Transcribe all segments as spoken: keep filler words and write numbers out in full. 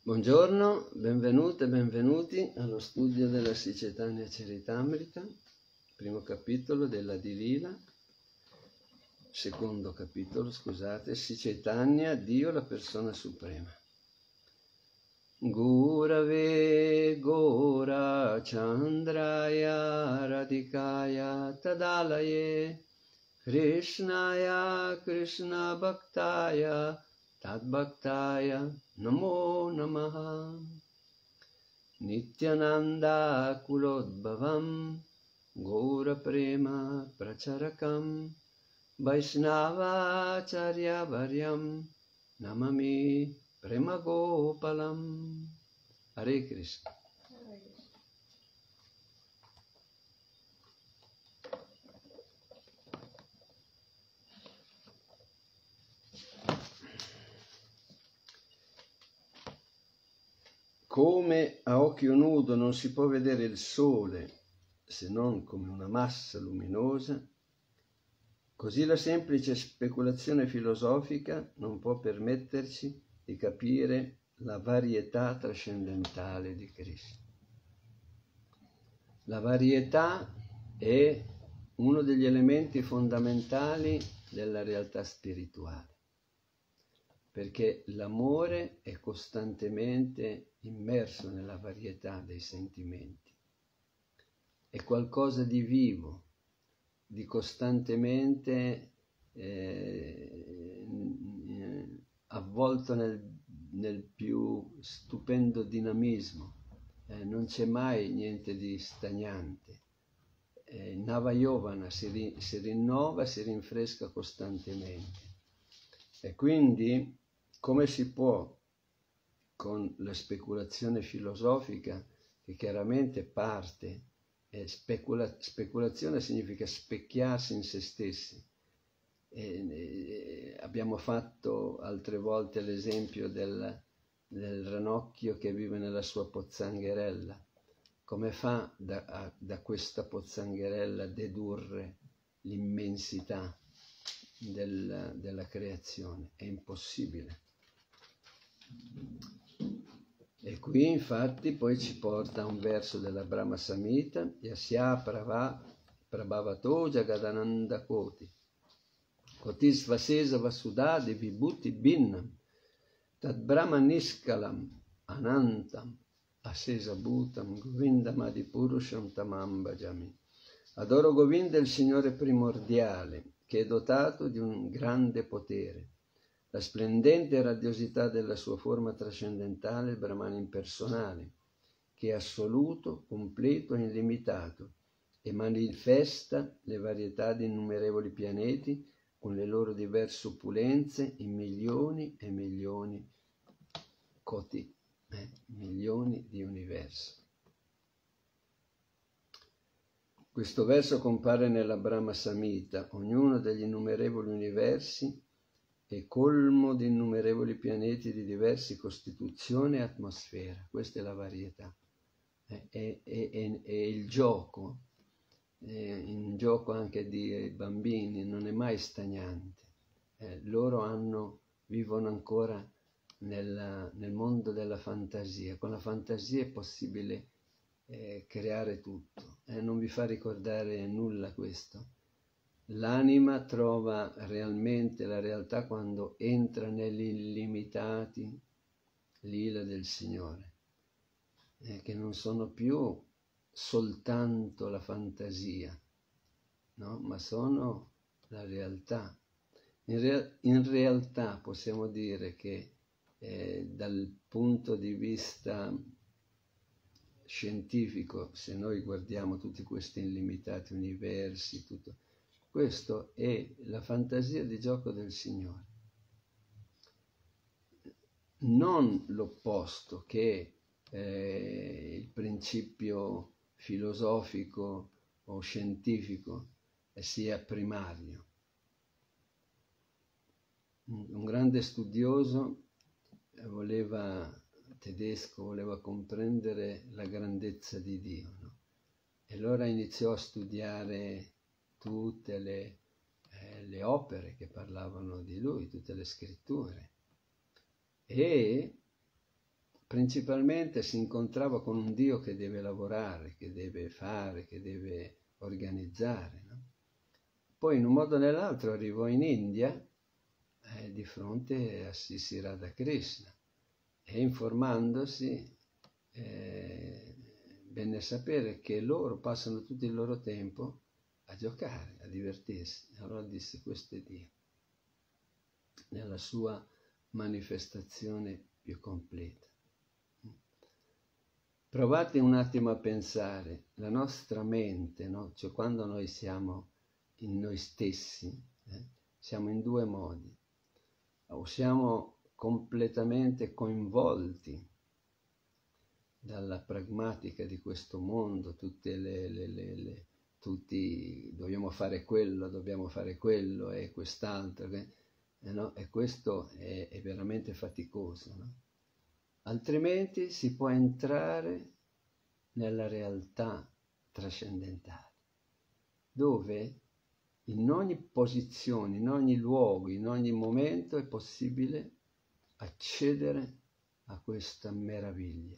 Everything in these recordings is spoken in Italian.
Buongiorno, benvenute e benvenuti allo studio della Sri Chaitanya Charitamrita, primo capitolo della Divina, secondo capitolo, scusate, Sri Chaitanya, Dio la persona suprema. Gurave Gora Chandraya Radhikaya Tadalaye Krishnaya Krishna Bhaktaya Tadbhaktaya Namo Namaha. Nityananda Kulodbhavam Gaura Prema Pracharakam Vaishnava Charya Varyam Namami Prema Gopalam. Hare Krishna. Come a occhio nudo non si può vedere il sole se non come una massa luminosa, così la semplice speculazione filosofica non può permetterci di capire la varietà trascendentale di Krishna. La varietà è uno degli elementi fondamentali della realtà spirituale, perché l'amore è costantemente immerso nella varietà dei sentimenti. È qualcosa di vivo, di costantemente eh, avvolto nel, nel più stupendo dinamismo. Eh, non c'è mai niente di stagnante. Eh, Navayovana si, ri, si rinnova, si rinfresca costantemente. E quindi come si può, con la speculazione filosofica, che chiaramente parte, eh, specula, speculazione significa specchiarsi in se stessi. E, e, abbiamo fatto altre volte l'esempio del, del ranocchio che vive nella sua pozzangherella. Come fa da, a, da questa pozzangherella dedurre l'immensità del, della creazione? È impossibile. E qui infatti poi ci porta a un verso della Brahma Samhita, Yasya Prava Prabhavato Jagadananda Koti Kotis Vasesa Vasudade Vibhuti Binnam Tad Brahma Niskalam Anantam Asesa Bhutam Govindam Adipurusham Tamam Bhajami. Adoro Govinda, il Signore primordiale, che è dotato di un grande potere. La splendente radiosità della sua forma trascendentale, il Brahman impersonale, che è assoluto, completo e illimitato, e manifesta le varietà di innumerevoli pianeti con le loro diverse opulenze in milioni e milioni, koti, eh, milioni di universi. Questo verso compare nella Brahma Samhita. Ognuno degli innumerevoli universi è colmo di innumerevoli pianeti di diverse costituzione e atmosfera. Questa è la varietà. È, è, è, è il gioco, è in gioco anche di bambini, non è mai stagnante. Eh, loro hanno, vivono ancora nella, nel mondo della fantasia. Con la fantasia è possibile eh, creare tutto. Eh, non vi fa ricordare nulla questo? L'anima trova realmente la realtà quando entra negli illimitati lila del Signore, eh, che non sono più soltanto la fantasia, no? Ma sono la realtà. In, rea- in realtà possiamo dire che eh, dal punto di vista scientifico, se noi guardiamo tutti questi illimitati universi, tutto, questo è la fantasia di gioco del Signore, non l'opposto, che è eh, il principio filosofico o scientifico sia primario. Un grande studioso voleva, tedesco, voleva comprendere la grandezza di Dio, no? E allora iniziò a studiare tutte le, eh, le opere che parlavano di lui, tutte le scritture, e principalmente si incontrava con un Dio che deve lavorare, che deve fare, che deve organizzare, no? Poi in un modo o nell'altro arrivò in India eh, di fronte a Sri Radhakrishna e informandosi eh, venne a sapere che loro passano tutto il loro tempo a giocare, a divertirsi. Allora disse: questo è Dio, nella sua manifestazione più completa. Provate un attimo a pensare, la nostra mente, no? Cioè quando noi siamo in noi stessi, eh? siamo in due modi: o siamo completamente coinvolti dalla pragmatica di questo mondo, tutte le, le, le, le tutti dobbiamo fare quello, dobbiamo fare quello e quest'altro, eh, no? E questo è, è veramente faticoso, no? Altrimenti si può entrare nella realtà trascendentale, dove in ogni posizione, in ogni luogo, in ogni momento è possibile accedere a questa meraviglia.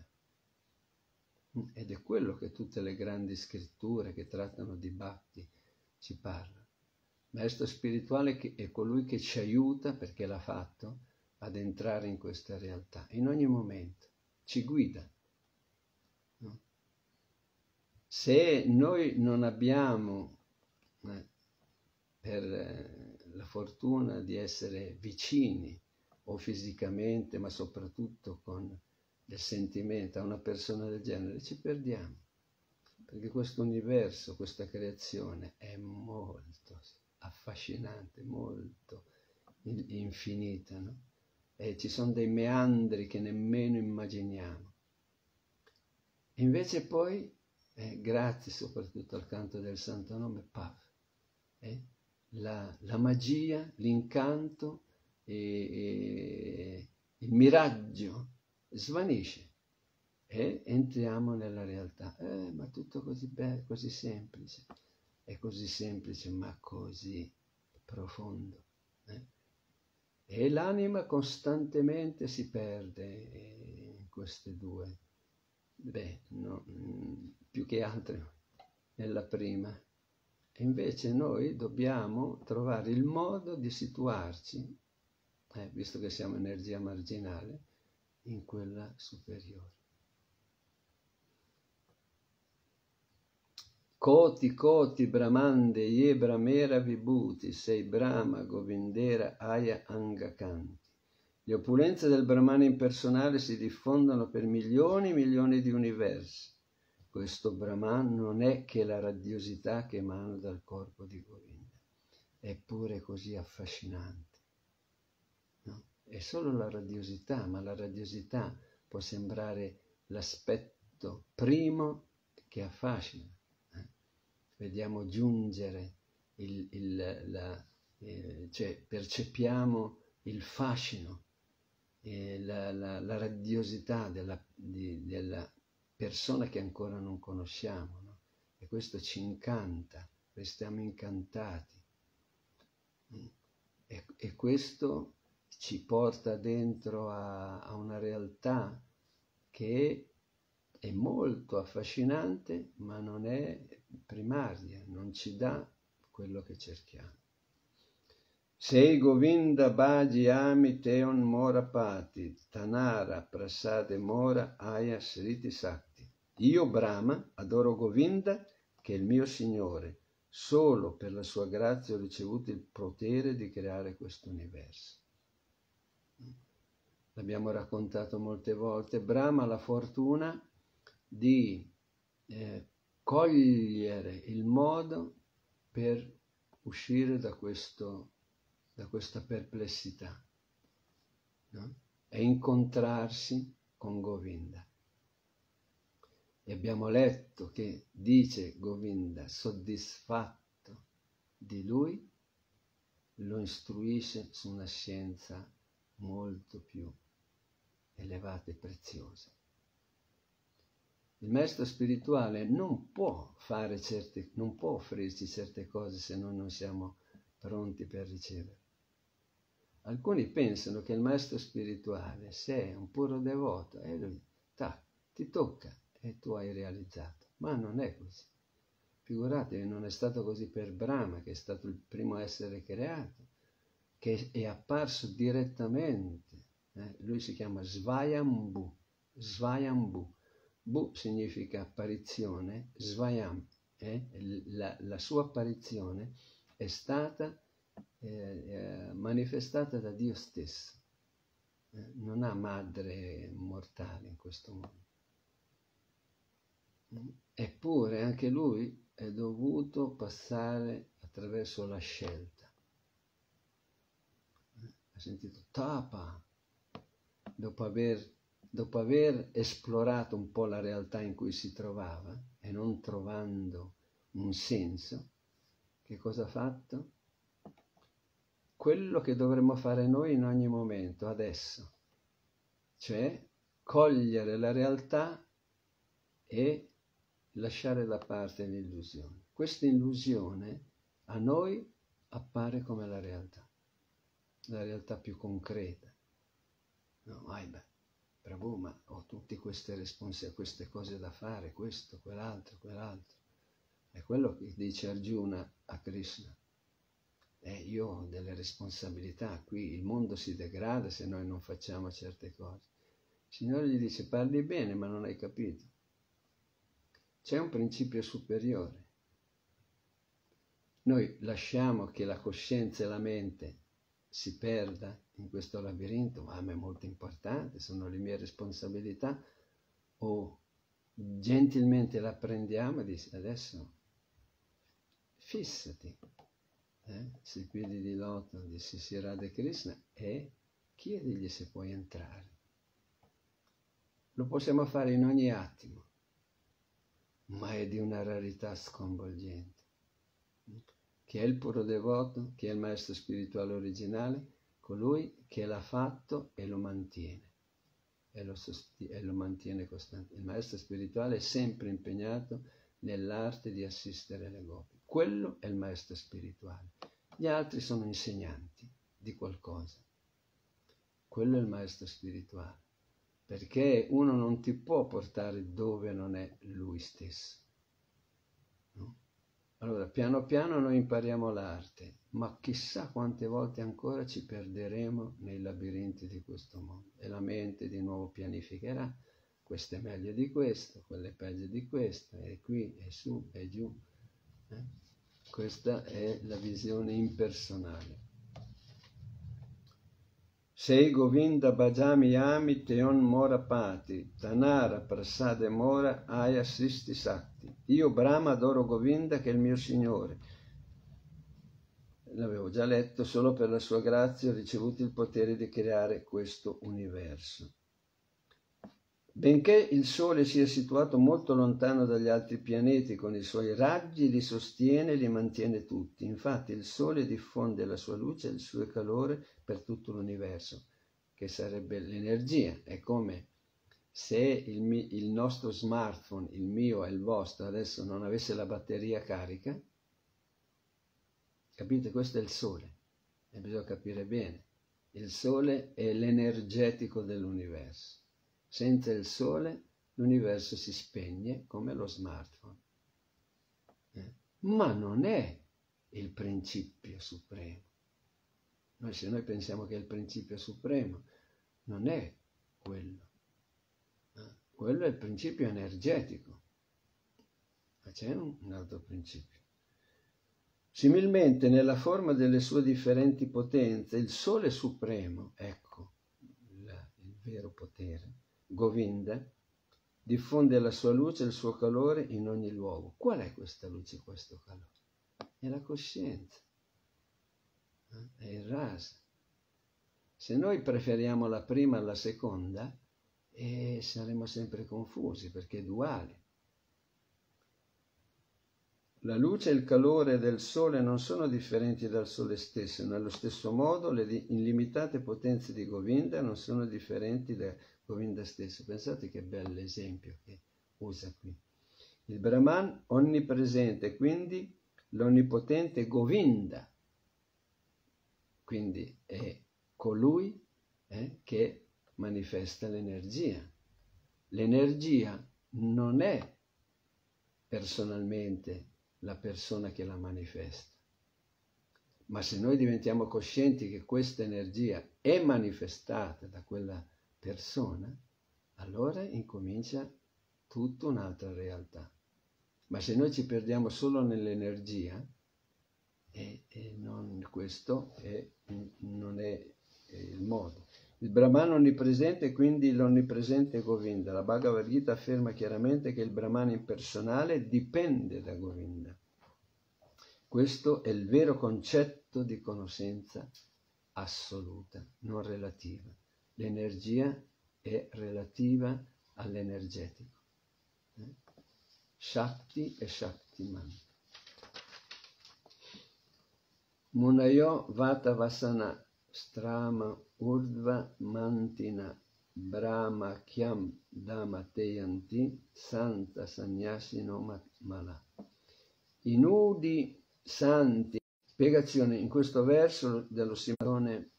Ed è quello che tutte le grandi scritture che trattano di Bhakti ci parlano. Maestro spirituale è colui che ci aiuta, perché l'ha fatto, ad entrare in questa realtà, in ogni momento, ci guida. No? Se noi non abbiamo eh, per eh, la fortuna di essere vicini, o fisicamente, ma soprattutto con del sentimento, a una persona del genere, ci perdiamo, perché questo universo, questa creazione è molto affascinante, molto infinita, no? E ci sono dei meandri che nemmeno immaginiamo. Invece poi, eh, grazie soprattutto al canto del Santo Nome, paf, eh, la, la magia, l'incanto e, e il miraggio svanisce e entriamo nella realtà. Eh, ma tutto così bello, così semplice, è così semplice ma così profondo. Eh? E l'anima costantemente si perde in queste due, beh, no, più che altro nella prima. E invece noi dobbiamo trovare il modo di situarci, eh, visto che siamo energia marginale, in quella superiore. Koti koti brahmande ye brahmera vibhuti, sei Brahma govindera aya angakanti. Le opulenze del Brahmana impersonale si diffondono per milioni e milioni di universi. Questo Brahman non è che la radiosità che emana dal corpo di Govinda, eppure così affascinante. No? È solo la radiosità, ma la radiosità può sembrare l'aspetto primo che affascina. Eh? Vediamo giungere, il, il, la, eh, cioè percepiamo il fascino, eh, la, la, la radiosità della, di, della persona che ancora non conosciamo, no? E questo ci incanta, restiamo incantati. E, e questo ci porta dentro a, a una realtà che è molto affascinante, ma non è primaria, non ci dà quello che cerchiamo. Sei Govinda Bhaji Ami Teon Mora Pati, Tanara Prasade Mora Aya Sriti Sakti. Io, Brahma, adoro Govinda, che è il mio Signore. Solo per la sua grazia ho ricevuto il potere di creare questo universo. L'abbiamo raccontato molte volte. Brahma ha la fortuna di eh, cogliere il modo per uscire da, questo, da questa perplessità, no? E incontrarsi con Govinda. E abbiamo letto che dice Govinda, soddisfatto di lui, lo istruisce su una scienza molto più elevata e preziosa. Il maestro spirituale non può fare certe, non può offrirci certe cose se noi non siamo pronti per ricevere. Alcuni pensano che il maestro spirituale, se è un puro devoto, e lui, tac, ti tocca e tu hai realizzato. Ma non è così. Figuratevi, non è stato così per Brahma, che è stato il primo essere creato, che è apparso direttamente. Eh? Lui si chiama Svayambhu. Svayambhu. Bu significa apparizione, Svayam. Eh? La, la sua apparizione è stata eh, eh, manifestata da Dio stesso. Eh? Non ha madre mortale in questo mondo. Eppure anche lui è dovuto passare attraverso la scelta. Ha sentito tapa, dopo aver, dopo aver esplorato un po' la realtà in cui si trovava e non trovando un senso, che cosa ha fatto? Quello che dovremmo fare noi in ogni momento, adesso, cioè cogliere la realtà e lasciare da parte l'illusione. Questa illusione a noi appare come la realtà, la realtà più concreta. No, vai beh, Prabhu, ma ho tutte queste responsabilità, queste cose da fare, questo, quell'altro, quell'altro. È quello che dice Arjuna a Krishna. Eh, io ho delle responsabilità, qui il mondo si degrada se noi non facciamo certe cose. Il Signore gli dice, parli bene, ma non hai capito. C'è un principio superiore. Noi lasciamo che la coscienza e la mente si perda in questo labirinto, ma a me è molto importante, sono le mie responsabilità, o gentilmente la prendiamo e dici, adesso fissati, eh? sui piedi di loto di Sri Radha Krishna e chiedigli se puoi entrare. Lo possiamo fare in ogni attimo, ma è di una rarità sconvolgente. Chi è il puro devoto, chi è il maestro spirituale originale? Colui che l'ha fatto e lo mantiene, e lo, e lo mantiene costante. Il maestro spirituale è sempre impegnato nell'arte di assistere le gopi. Quello è il maestro spirituale. Gli altri sono insegnanti di qualcosa. Quello è il maestro spirituale, perché uno non ti può portare dove non è lui stesso. No? Allora, piano piano noi impariamo l'arte, ma chissà quante volte ancora ci perderemo nei labirinti di questo mondo. E la mente di nuovo pianificherà, questo è meglio di questo, quello è peggio di questo, è qui, è su, è giù. Eh? Questa è la visione impersonale. Sei Govinda Bhajami Yami Teon Mora Pati, Tanara Prasade Mora Aya Sisti Sakti. Io Brahma adoro Govinda che è il mio Signore. L'avevo già letto, solo per la sua grazia ho ricevuto il potere di creare questo universo. Benché il Sole sia situato molto lontano dagli altri pianeti, con i suoi raggi li sostiene e li mantiene tutti. Infatti il Sole diffonde la sua luce e il suo calore per tutto l'universo, che sarebbe l'energia. È come se il, mi, il nostro smartphone, il mio e il vostro, adesso non avesse la batteria carica. Capite? Questo è il Sole, e bisogna capire bene. Il Sole è l'energetico dell'universo. Senza il Sole l'universo si spegne come lo smartphone. Eh? Ma non è il principio supremo. Noi, se noi pensiamo che è il principio supremo, non è quello. Eh? Quello è il principio energetico. Ma c'è un, un altro principio. Similmente, nella forma delle sue differenti potenze, il Sole supremo, ecco il, il vero potere, Govinda, diffonde la sua luce e il suo calore in ogni luogo. Qual è questa luce e questo calore? È la coscienza, è il rasa. Se noi preferiamo la prima alla seconda, eh, saremo sempre confusi perché è duale. La luce e il calore del Sole non sono differenti dal Sole stesso, nello stesso modo le illimitate potenze di Govinda non sono differenti da Govinda stesso. Pensate che bell'esempio che usa qui. Il Brahman onnipresente, quindi l'onnipotente Govinda, quindi è colui eh, che manifesta l'energia. L'energia non è personalmente la persona che la manifesta, ma se noi diventiamo coscienti che questa energia è manifestata da quella persona, allora incomincia tutta un'altra realtà. Ma se noi ci perdiamo solo nell'energia, e, e non, questo è, non è, è il modo. Il Brahman onnipresente è quindi l'onnipresente Govinda. La Bhagavad Gita afferma chiaramente che il Brahman impersonale dipende da Govinda. Questo è il vero concetto di conoscenza assoluta, non relativa. L'energia è relativa all'energetico. Eh? Shakti e Shaktiman. Munayo Vata Vasana Strama Urdva Mantina Brahma Kyam Damateyanti Santa Sannyasino Mala. I nudi santi. Spiegazione in questo verso dello Simone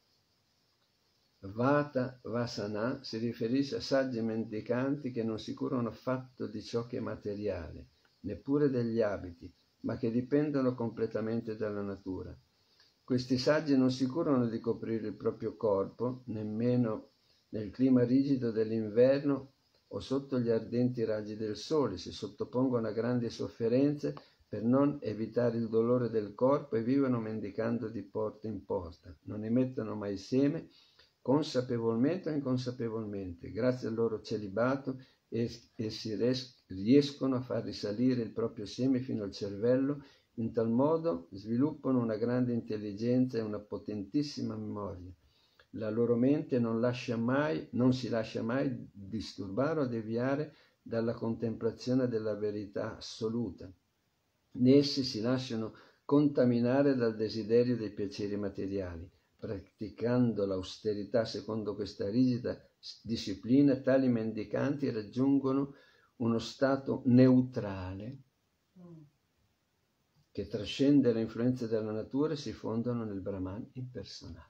Vata Vasana si riferisce a saggi mendicanti che non si curano affatto di ciò che è materiale, neppure degli abiti, ma che dipendono completamente dalla natura. Questi saggi non si curano di coprire il proprio corpo, nemmeno nel clima rigido dell'inverno o sotto gli ardenti raggi del sole, si sottopongono a grandi sofferenze per non evitare il dolore del corpo e vivono mendicando di porta in porta. Non emettono mai seme, consapevolmente o inconsapevolmente. Grazie al loro celibato essi riescono a far risalire il proprio seme fino al cervello. In tal modo sviluppano una grande intelligenza e una potentissima memoria. La loro mente non, lascia mai, non si lascia mai disturbare o deviare dalla contemplazione della verità assoluta. Né essi si lasciano contaminare dal desiderio dei piaceri materiali. Praticando l'austerità secondo questa rigida disciplina, tali mendicanti raggiungono uno stato neutrale che trascende le influenze della natura e si fondono nel Brahman impersonale.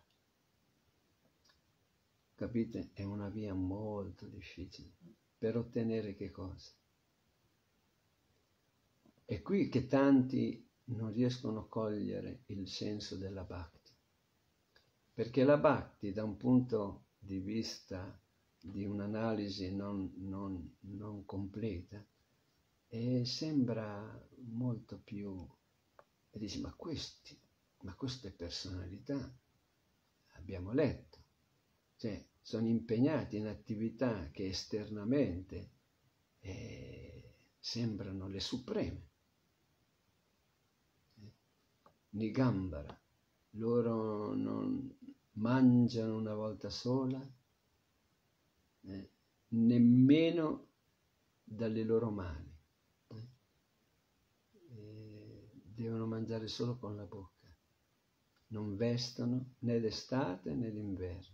Capite? È una via molto difficile per ottenere che cosa? È qui che tanti non riescono a cogliere il senso della bhakti, perché la bhakti, da un punto di vista di un'analisi non, non, non completa, eh, sembra molto più. E dici, ma questi, ma queste personalità, abbiamo letto, cioè sono impegnati in attività che esternamente eh, sembrano le supreme. Eh, Nigambara, loro non mangiano una volta sola, eh, nemmeno dalle loro mani. Devono mangiare solo con la bocca, non vestono né d'estate né d'inverno.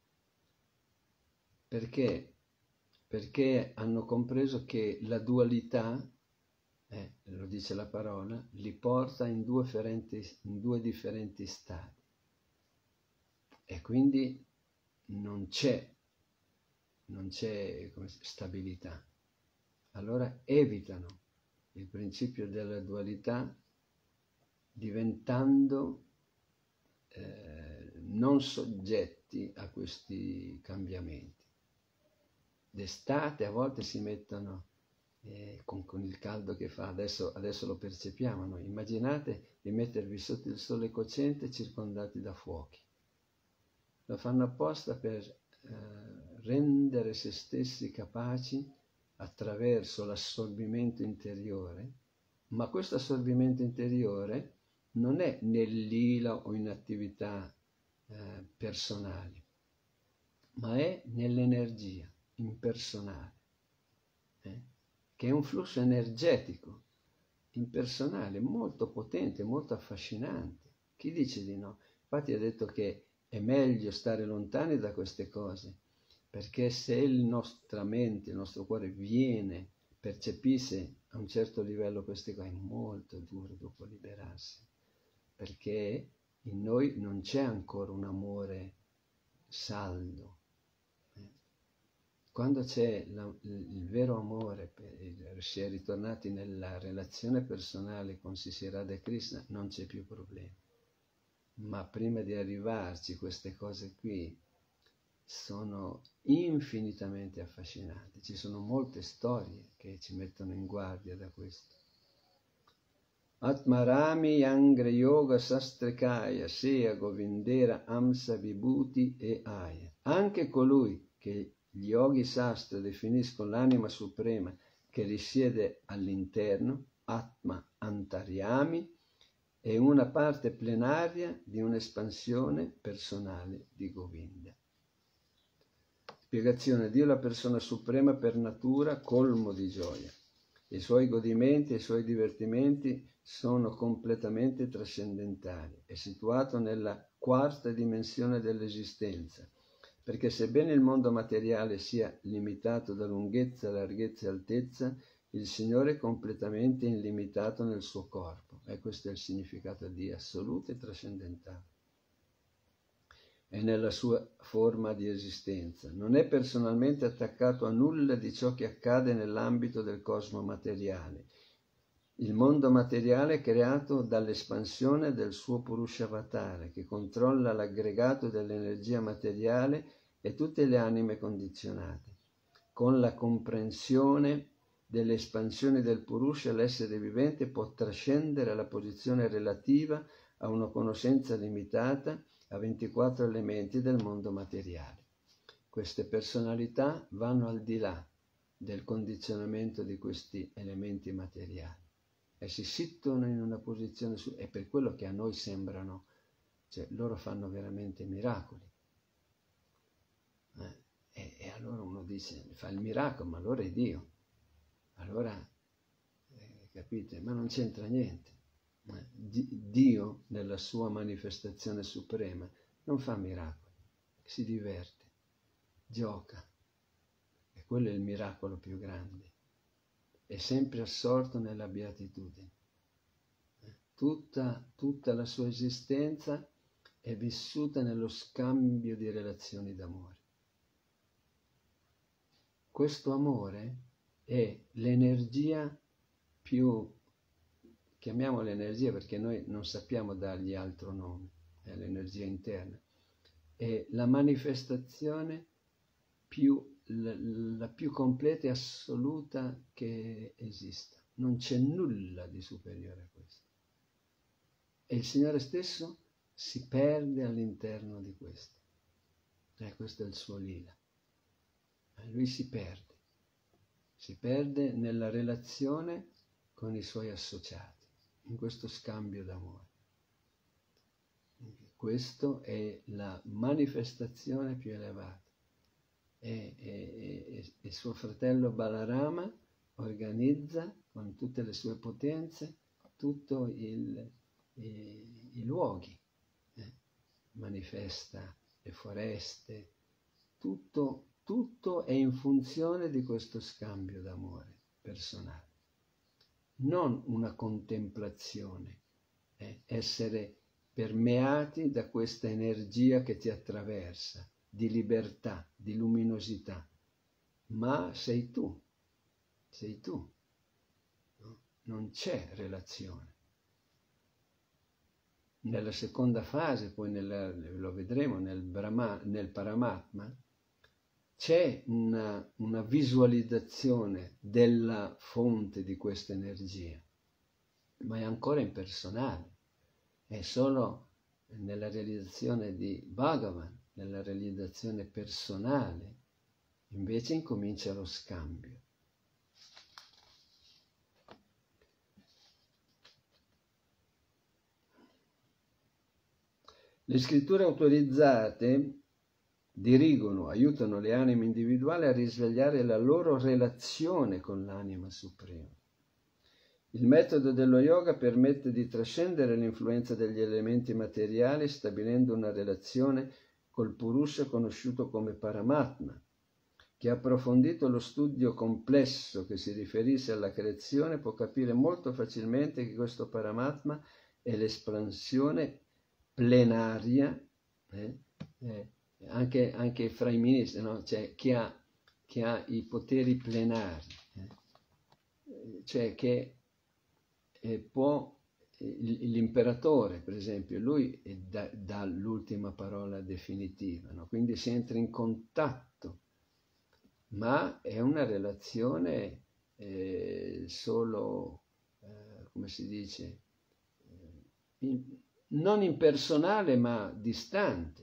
Perché? Perché hanno compreso che la dualità, eh, lo dice la parola, li porta in due differenti, in due differenti stati. E quindi non c'è, non c'è come, stabilità. Allora evitano il principio della dualità, diventando eh, non soggetti a questi cambiamenti. D'estate a volte si mettono, eh, con, con il caldo che fa, adesso, adesso lo percepiamo noi, immaginate di mettervi sotto il sole cocente circondati da fuochi. Lo fanno apposta per eh, rendere se stessi capaci attraverso l'assorbimento interiore, ma questo assorbimento interiore non è nel lila o in attività eh, personali, ma è nell'energia impersonale, eh? che è un flusso energetico impersonale molto potente, molto affascinante. Chi dice di no? Infatti ha detto che è meglio stare lontani da queste cose, perché se il nostra mente, il nostro cuore viene, percepisse a un certo livello queste cose, è molto duro dopo liberarsi, perché in noi non c'è ancora un amore saldo. Quando c'è la, il vero amore, per, si è ritornati nella relazione personale con Sri Radha Krishna, non c'è più problema. Ma prima di arrivarci, queste cose qui sono infinitamente affascinanti. Ci sono molte storie che ci mettono in guardia da questo. Atmarami Yangra Yoga Sastrekaya Sea Govindera Amsa Vibhuti e Aya. Anche colui che gli yogi sastra definiscono l'anima suprema che risiede all'interno, Atma Antaryami, è una parte plenaria di un'espansione personale di Govinda. Spiegazione: Dio è la persona suprema per natura, colmo di gioia. I suoi godimenti e i suoi divertimenti sono completamente trascendentali. È situato nella quarta dimensione dell'esistenza, perché sebbene il mondo materiale sia limitato da lunghezza, larghezza e altezza, il Signore è completamente illimitato nel suo corpo. E questo è il significato di assoluto e trascendentale. E nella sua forma di esistenza. Non è personalmente attaccato a nulla di ciò che accade nell'ambito del cosmo materiale. Il mondo materiale è creato dall'espansione del suo Purushavatara, che controlla l'aggregato dell'energia materiale e tutte le anime condizionate. Con la comprensione delle espansioni del Purusha, l'essere vivente può trascendere la posizione relativa a una conoscenza limitata a ventiquattro elementi del mondo materiale. Queste personalità vanno al di là del condizionamento di questi elementi materiali e si situano in una posizione su... è per quello che a noi sembrano, cioè loro fanno veramente miracoli. Eh? E, e allora uno dice, fa il miracolo, ma allora è Dio. Allora, eh, capite, ma non c'entra niente. Eh? Dio, nella sua manifestazione suprema, non fa miracoli, si diverte, gioca. E quello è il miracolo più grande. È sempre assorto nella beatitudine. Eh? Tutta, tutta la sua esistenza è vissuta nello scambio di relazioni d'amore. Questo amore è l'energia più, chiamiamola energia perché noi non sappiamo dargli altro nome, è l'energia interna, è la manifestazione più, la, la più completa e assoluta che esista. Non c'è nulla di superiore a questo. E il Signore stesso si perde all'interno di questo. E questo è il suo lila. Lui si perde, si perde nella relazione con i suoi associati, in questo scambio d'amore. Questa è la manifestazione più elevata. E, e, e, e suo fratello Balarama organizza con tutte le sue potenze tutti i luoghi, eh? manifesta le foreste, tutto Tutto è in funzione di questo scambio d'amore personale, non una contemplazione, eh? essere permeati da questa energia che ti attraversa, di libertà, di luminosità, ma sei tu, sei tu, no? Non c'è relazione. Nella seconda fase, poi nella, lo vedremo nel, Brahma, nel Paramatma, c'è una, una visualizzazione della fonte di questa energia, ma è ancora impersonale, è solo nella realizzazione di Bhagavan, nella realizzazione personale, invece incomincia lo scambio. Le scritture autorizzate dirigono, aiutano le anime individuali a risvegliare la loro relazione con l'anima suprema. Il metodo dello yoga permette di trascendere l'influenza degli elementi materiali stabilendo una relazione col Purusha conosciuto come Paramatma. Chi ha approfondito lo studio complesso che si riferisce alla creazione può capire molto facilmente che questo Paramatma è l'espansione plenaria eh, eh, anche, anche fra i ministri, no? Cioè chi ha, chi ha i poteri plenari, eh? Cioè che eh, può, eh, l'imperatore per esempio, lui dà, dà l'ultima parola definitiva, no? Quindi si entra in contatto, ma è una relazione eh, solo, eh, come si dice, eh, in, non impersonale ma distante.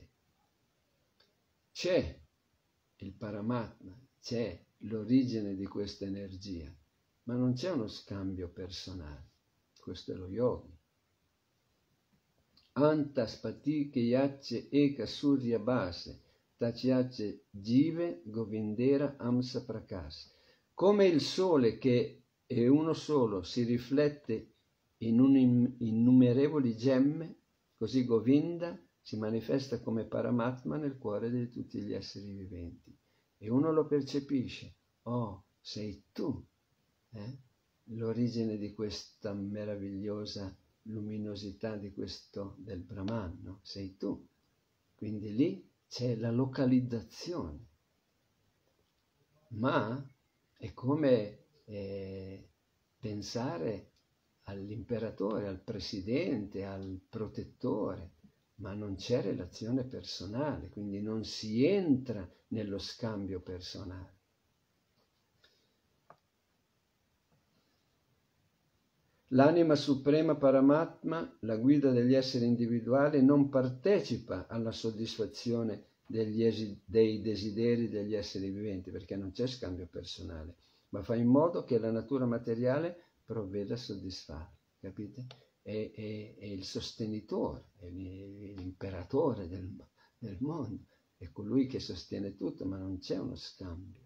C'è il Paramatma, c'è l'origine di questa energia, ma non c'è uno scambio personale. Questo è lo yogi. Antaspati che yacce eka surya base, taciace jive govindera amsa prakas. Come il sole che è uno solo si riflette in un innumerevoli gemme, così Govinda si manifesta come Paramatma nel cuore di tutti gli esseri viventi. E uno lo percepisce. Oh, sei tu, eh? L'origine di questa meravigliosa luminosità di questo, del Brahman, no? Sei tu. Quindi lì c'è la localizzazione. Ma è come eh, pensare all'imperatore, al presidente, al protettore, ma non c'è relazione personale, quindi non si entra nello scambio personale. L'anima suprema Paramatma, la guida degli esseri individuali, non partecipa alla soddisfazione degli esi, dei desideri degli esseri viventi, perché non c'è scambio personale, ma fa in modo che la natura materiale provveda a soddisfare, capite? È, è, è il sostenitore, è l'imperatore del, del mondo, è colui che sostiene tutto, ma non c'è uno scambio.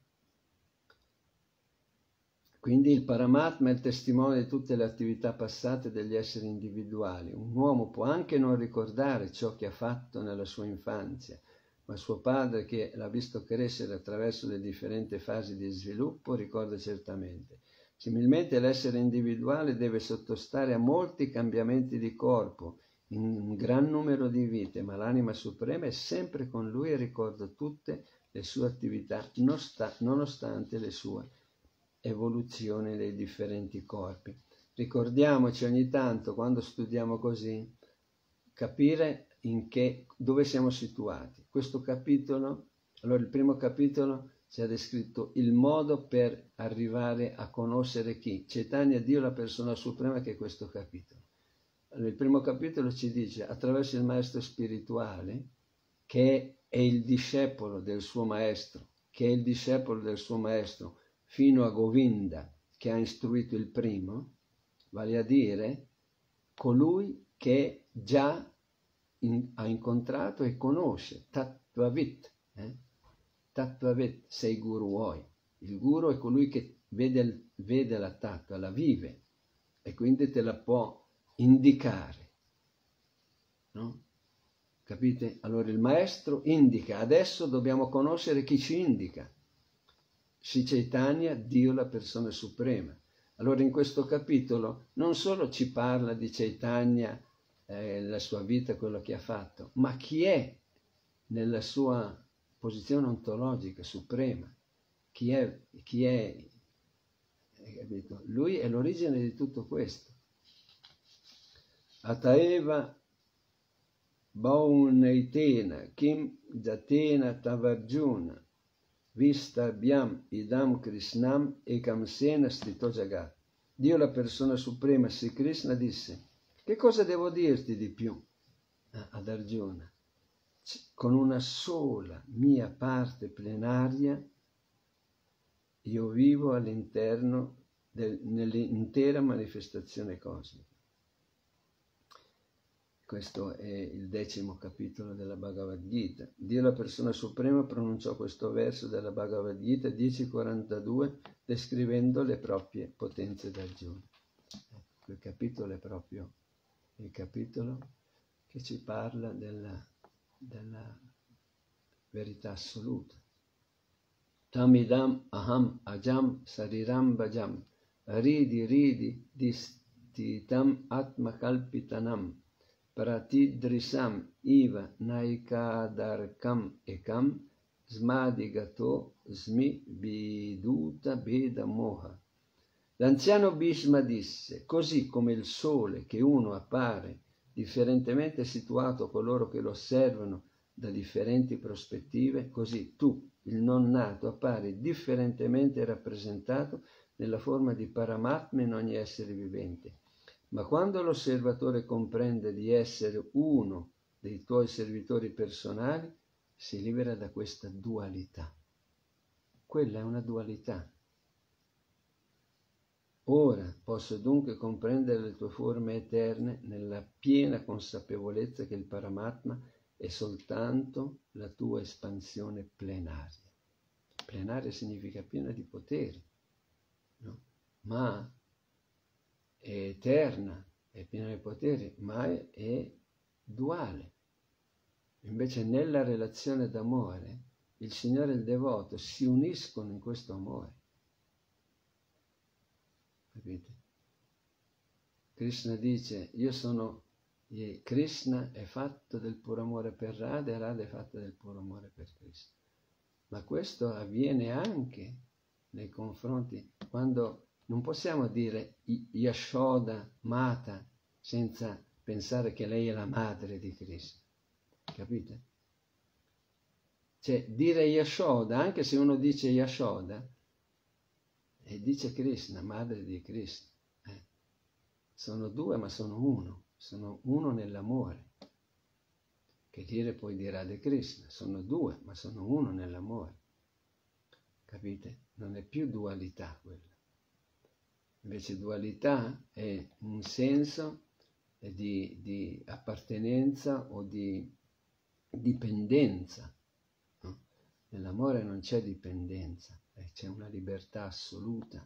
Quindi il Paramatma è il testimone di tutte le attività passate degli esseri individuali. Un uomo può anche non ricordare ciò che ha fatto nella sua infanzia, ma suo padre, che l'ha visto crescere attraverso le differenti fasi di sviluppo, ricorda certamente. Similmente l'essere individuale deve sottostare a molti cambiamenti di corpo, in un gran numero di vite, ma l'anima suprema è sempre con lui e ricorda tutte le sue attività, nonostante le sue evoluzioni dei differenti corpi. Ricordiamoci ogni tanto, quando studiamo così, capire in che, dove siamo situati. Questo capitolo, allora il primo capitolo ci ha descritto il modo per arrivare a conoscere chi? Chaitanya, Dio, la persona suprema, che è questo capitolo. Allora, il primo capitolo ci dice, attraverso il maestro spirituale, che è il discepolo del suo maestro, che è il discepolo del suo maestro, fino a Govinda, che ha istruito il primo, vale a dire colui che già in, ha incontrato e conosce, Tattvavit, eh? Tattvavit, sei guru Hoy. Il guru è colui che vede, vede la tattva, la vive, e quindi te la può indicare, no? Capite? Allora il maestro indica, adesso dobbiamo conoscere chi ci indica. Sri Chaitanya, Dio, la persona suprema. Allora in questo capitolo non solo ci parla di Chaitanya, eh, la sua vita, quello che ha fatto, ma chi è nella sua posizione ontologica suprema, chi è, chi è, hai capito? Lui è l'origine di tutto questo. Ataeva Bauneitena Kim Jatena Tavarjuna Vistabhyam idam Krishnam ekamsena stito jagat. Dio, la persona suprema, Sri Krishna, disse: che cosa devo dirti di più ad Arjuna? Con una sola mia parte plenaria io vivo all'interno nell'intera manifestazione cosmica. Questo è il decimo capitolo della Bhagavad Gita. Dio, la persona suprema, pronunciò questo verso della Bhagavad Gita dieci quarantadue descrivendo le proprie potenze d'Arjuna. Quel capitolo è proprio il capitolo che ci parla della, della verità assoluta. Tamidam aham ajam sariram bhajam ridi ridi distitam atmakalpitanam pratidrisam iva naikadarkam ekam smadigato smi viduta beda moha. L'anziano Bhishma disse: così come il sole che uno appare differentemente situato a coloro che lo osservano da differenti prospettive, così tu, il non nato, appari differentemente rappresentato nella forma di Paramatma in ogni essere vivente. Ma quando l'osservatore comprende di essere uno dei tuoi servitori personali, si libera da questa dualità. Quella è una dualità. Ora posso dunque comprendere le tue forme eterne nella piena consapevolezza che il Paramatma è soltanto la tua espansione plenaria. Plenaria significa piena di poteri, no? Ma è eterna, è piena di poteri, ma è, è duale. Invece nella relazione d'amore il Signore e il devoto si uniscono in questo amore. Capite? Krishna dice: io sono, Krishna è fatto del puro amore per Radha e Radha è fatta del puro amore per Krishna. Ma questo avviene anche nei confronti, quando non possiamo dire Yashoda Mata senza pensare che lei è la madre di Krishna. Capite? Cioè, dire Yashoda, anche se uno dice Yashoda, e dice Krishna, madre di Krishna. Eh. Sono due, ma sono uno. Sono uno nell'amore. Che dire poi di Radha e Krishna? Sono due, ma sono uno nell'amore. Capite? Non è più dualità quella. Invece dualità è un senso di, di appartenenza o di dipendenza. No? Nell'amore non c'è dipendenza, c'è una libertà assoluta.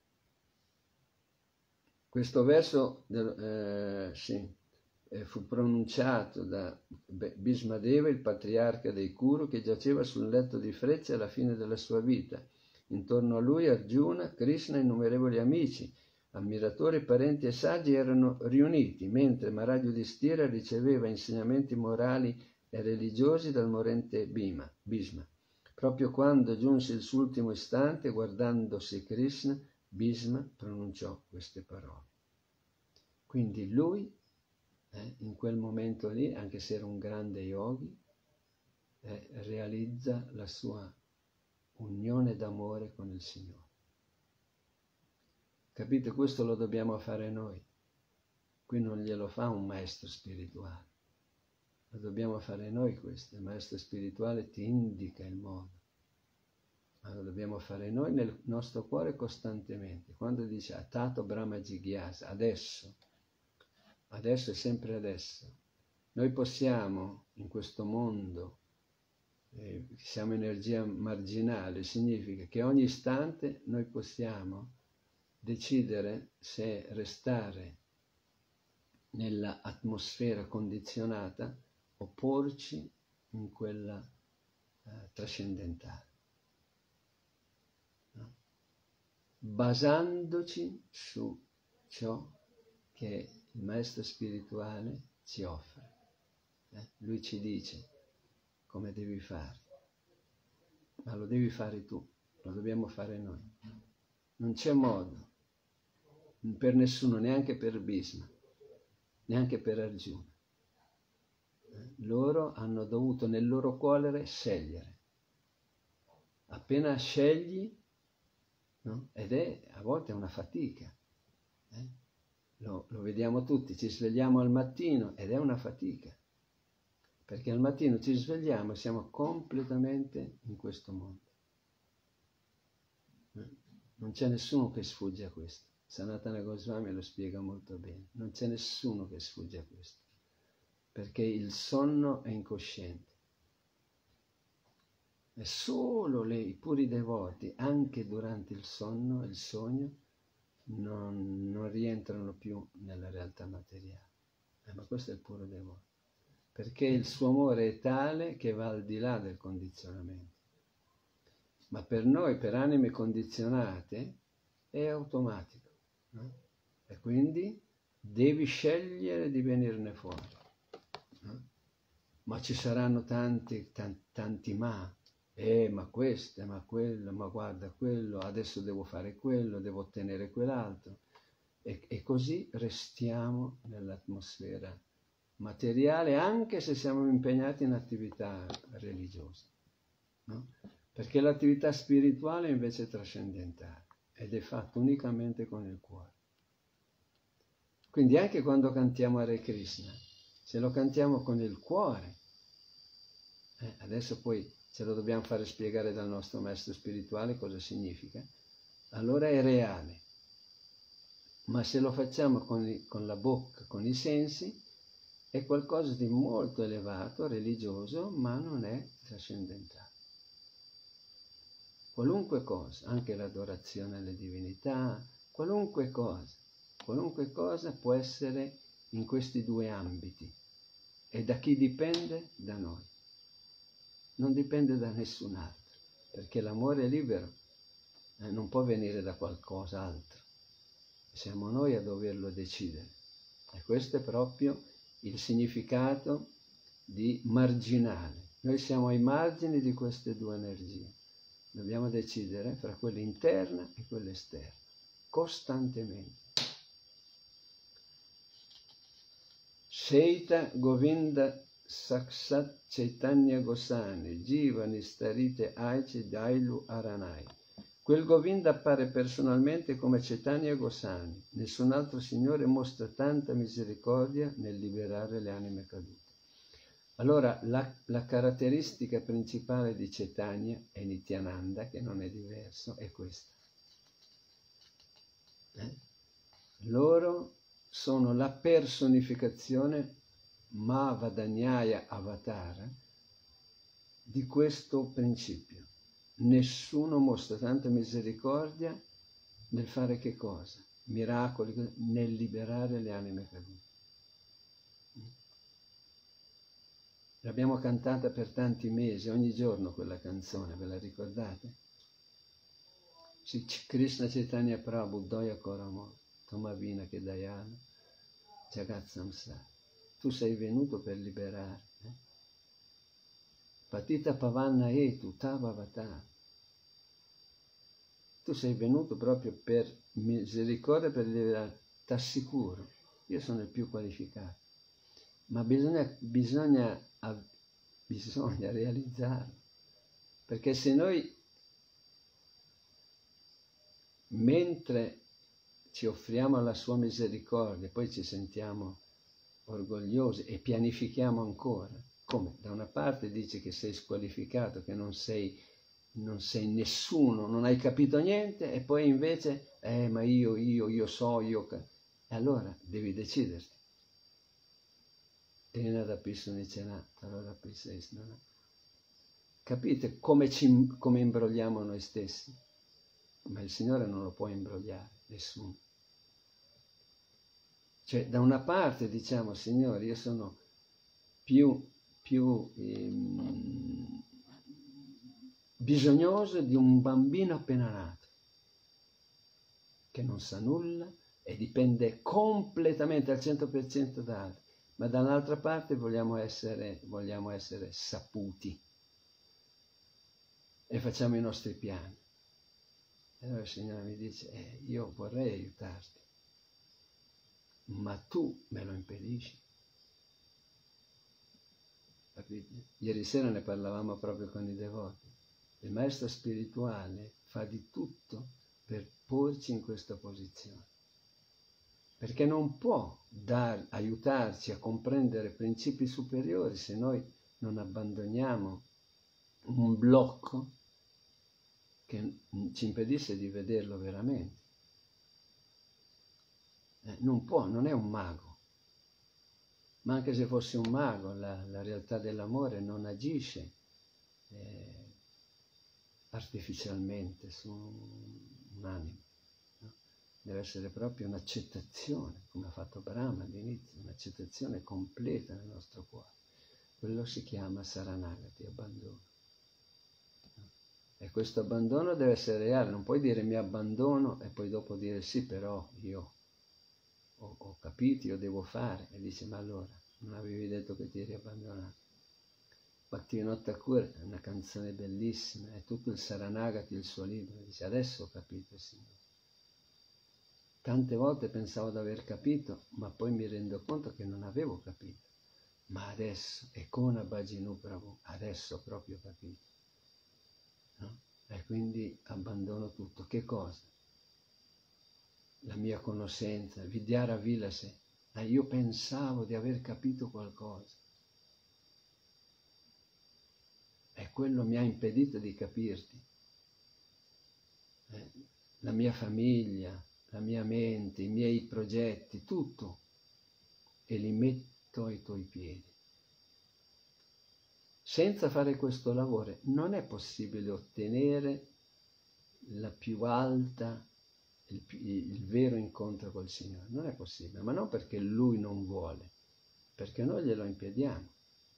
Questo verso eh, sì, eh, fu pronunciato da Bhismadeva, il patriarca dei Kuru, che giaceva sul letto di freccia alla fine della sua vita. Intorno a lui Arjuna, Krishna e innumerevoli amici, ammiratori, parenti e saggi erano riuniti, mentre Maharaj Yudhishthira riceveva insegnamenti morali e religiosi dal morente Bhima, Bhisma. Proprio quando giunse il suo ultimo istante, guardandosi Krishna, Bhisma pronunciò queste parole. Quindi lui, eh, in quel momento lì, anche se era un grande yogi, eh, realizza la sua unione d'amore con il Signore. Capite? Questo lo dobbiamo fare noi. Qui non glielo fa un maestro spirituale. Lo dobbiamo fare noi questo. Il maestro spirituale ti indica il modo. Ma lo dobbiamo fare noi nel nostro cuore costantemente. Quando dice Atato Brahma Jigyasa, adesso, adesso e sempre adesso, noi possiamo in questo mondo, eh, siamo energia marginale, significa che ogni istante noi possiamo decidere se restare nella atmosfera condizionata o porci in quella eh, trascendentale. Basandoci su ciò che il maestro spirituale ci offre. Eh? Lui ci dice come devi fare, ma lo devi fare tu, lo dobbiamo fare noi. Non c'è modo per nessuno, neanche per Bhisma, neanche per Arjuna. Eh? Loro hanno dovuto nel loro cuore scegliere. Appena scegli, no? Ed è a volte una fatica, eh? lo, lo vediamo tutti, ci svegliamo al mattino ed è una fatica, perché al mattino ci svegliamo e siamo completamente in questo mondo. Eh? Non c'è nessuno che sfugge a questo. Sanatana Goswami lo spiega molto bene. Non c'è nessuno che sfugge a questo, perché il sonno è incosciente. E solo le, i puri devoti, anche durante il sonno e il sogno, non, non rientrano più nella realtà materiale. Eh, ma questo è il puro devoto, perché il suo amore è tale che va al di là del condizionamento. Ma per noi, per anime condizionate, è automatico, no? E quindi devi scegliere di venirne fuori. no? Ma ci saranno tanti, tanti, tanti ma, eh, ma questo, ma quello, ma guarda quello, adesso devo fare quello, devo ottenere quell'altro. E, e così restiamo nell'atmosfera materiale, anche se siamo impegnati in attività religiose, no? Perché l'attività spirituale invece è trascendentale ed è fatta unicamente con il cuore. Quindi anche quando cantiamo Hare Krishna, se lo cantiamo con il cuore, eh, adesso poi ce lo dobbiamo fare spiegare dal nostro maestro spirituale cosa significa, allora è reale. Ma se lo facciamo con, i, con la bocca, con i sensi, è qualcosa di molto elevato, religioso, ma non è trascendentale. Qualunque cosa, anche l'adorazione alle divinità, qualunque cosa, qualunque cosa può essere in questi due ambiti. E da chi dipende? Da noi. Non dipende da nessun altro, perché l'amore è libero, eh, non può venire da qualcos'altro. Siamo noi a doverlo decidere. E questo è proprio il significato di marginale. Noi siamo ai margini di queste due energie. Dobbiamo decidere fra quella interna e quella esterna, costantemente. Shaita Govinda Saksat Chaitanya Gosani, Jivani Starite Aichi Dailu Aranai. Quel Govinda appare personalmente come Chaitanya Gosani. Nessun altro Signore mostra tanta misericordia nel liberare le anime cadute. Allora, la, la caratteristica principale di Chaitanya e Nityananda, che non è diverso, è questa. Eh? Loro sono la personificazione Mahavadanyaya Avatara di questo principio. Nessuno mostra tanta misericordia nel fare che cosa? Miracoli, nel liberare le anime cadute. L'abbiamo cantata per tanti mesi, ogni giorno quella canzone, ve la ricordate? Krishna Chaitanya Prabhu Doya Koramo Tomavina Kedayana Jagat Samsara. Tu sei venuto per liberare. Eh? Patita Pavanna Etu Tavavata. Tu sei venuto proprio per misericordia, per liberare. T'assicuro, io sono il più qualificato. Ma bisogna, bisogna, bisogna realizzarlo, perché se noi, mentre ci offriamo alla sua misericordia, poi ci sentiamo orgogliosi e pianifichiamo ancora, come? Da una parte dici che sei squalificato, che non sei, non sei nessuno, non hai capito niente, e poi invece, eh ma io, io, io so, io... E allora devi deciderti. Capite come, ci, come imbrogliamo noi stessi? Ma il Signore non lo può imbrogliare, nessuno. Cioè, da una parte diciamo, Signore, io sono più, più ehm, bisognoso di un bambino appena nato, che non sa nulla e dipende completamente al cento per cento da altri. Ma dall'altra parte vogliamo essere, vogliamo essere saputi e facciamo i nostri piani. E allora il Signore mi dice, eh, io vorrei aiutarti, ma tu me lo impedisci. Capite? Ieri sera ne parlavamo proprio con i devoti. Il maestro spirituale fa di tutto per porci in questa posizione. Perché non può dar, aiutarci a comprendere principi superiori se noi non abbandoniamo un blocco che ci impedisce di vederlo veramente. Eh, non può, non è un mago. Ma anche se fosse un mago, la, la realtà dell'amore non agisce eh, artificialmente su un'anima. Deve essere proprio un'accettazione, come ha fatto Brahma all'inizio, un'accettazione completa nel nostro cuore. Quello si chiama Saranagati, abbandono. E questo abbandono deve essere reale, non puoi dire mi abbandono e poi dopo dire sì, però io ho, ho capito, io devo fare. E dice, ma allora, non avevi detto che ti eri abbandonato. Bhaktivinoda Thakur è una canzone bellissima, è tutto il Saranagati, il suo libro, dice adesso ho capito, Signore. Tante volte pensavo di aver capito, ma poi mi rendo conto che non avevo capito. Ma adesso, e con Bhajinu Prabhu, adesso ho proprio capito. No? E quindi abbandono tutto. Che cosa? La mia conoscenza, Vidyara Vilase. Eh, io pensavo di aver capito qualcosa. E quello mi ha impedito di capirti. Eh, la mia famiglia, la mia mente, i miei progetti, tutto. E li metto ai tuoi piedi. Senza fare questo lavoro non è possibile ottenere la più alta, il, il vero incontro col Signore. Non è possibile, ma non perché Lui non vuole, perché noi glielo impediamo.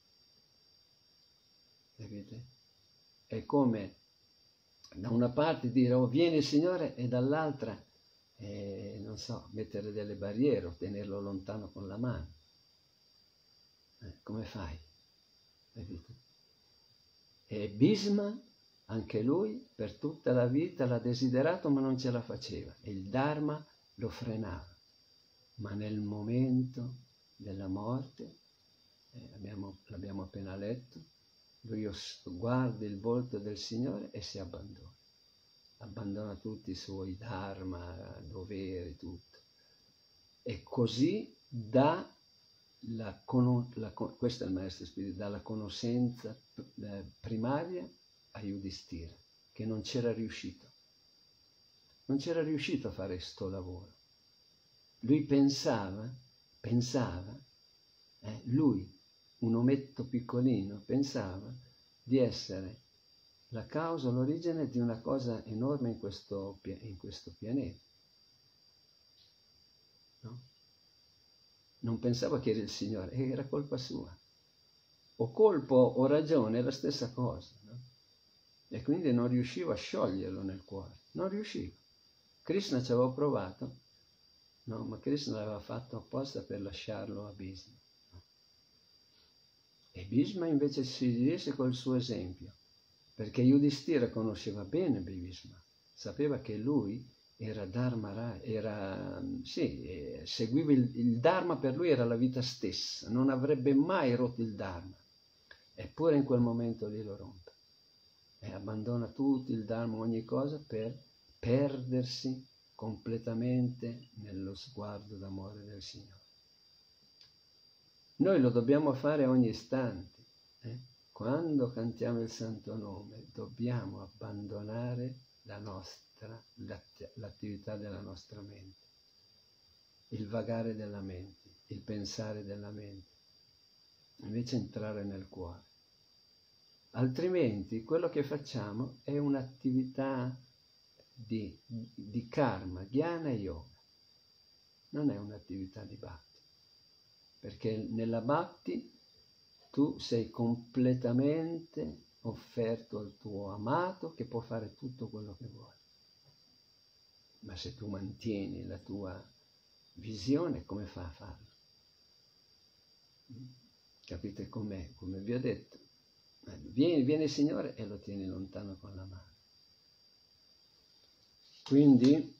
Capite? È come da una parte dire oh vieni Signore e dall'altra, eh, non so, mettere delle barriere o tenerlo lontano con la mano. Eh, come fai? Capite? E Bhisma, anche lui, per tutta la vita l'ha desiderato ma non ce la faceva. E il Dharma lo frenava. Ma nel momento della morte, eh, abbiamo, l'abbiamo appena letto, lui guarda il volto del Signore e si abbandona. Abbandona tutti i suoi Dharma, doveri, tutto. E così dà La, la, questo è il maestro spirito, dalla conoscenza eh, primaria a Yudhishthira, che non c'era riuscito. Non c'era riuscito a fare sto lavoro. Lui pensava, pensava, eh, lui, un ometto piccolino, pensava di essere la causa, l'origine di una cosa enorme in questo, in questo pianeta. No? Non pensava che era il Signore, era colpa sua. O colpo o ragione è la stessa cosa. No? E quindi non riusciva a scioglierlo nel cuore. Non riusciva. Krishna ci aveva provato, no? Ma Krishna l'aveva fatto apposta per lasciarlo a Bhisma. No? E Bhisma invece si riese col suo esempio, perché Yudhishthira conosceva bene Bhisma, sapeva che lui era Dharma, era, sì, seguiva il, il Dharma, per lui era la vita stessa, non avrebbe mai rotto il Dharma, eppure in quel momento lì lo rompe e abbandona tutto il Dharma, ogni cosa, per perdersi completamente nello sguardo d'amore del Signore. Noi lo dobbiamo fare ogni istante, eh? Quando cantiamo il Santo Nome dobbiamo abbandonare la nostra l'attività della nostra mente, il vagare della mente, il pensare della mente, invece entrare nel cuore. Altrimenti quello che facciamo è un'attività di, di karma, jnana e yoga, non è un'attività di bhakti, perché nella bhakti tu sei completamente offerto al tuo amato che può fare tutto quello che vuole. Ma se tu mantieni la tua visione, come fa a farlo? Capite com'è? Come vi ho detto, vieni, vieni Signore e lo tieni lontano con la mano. Quindi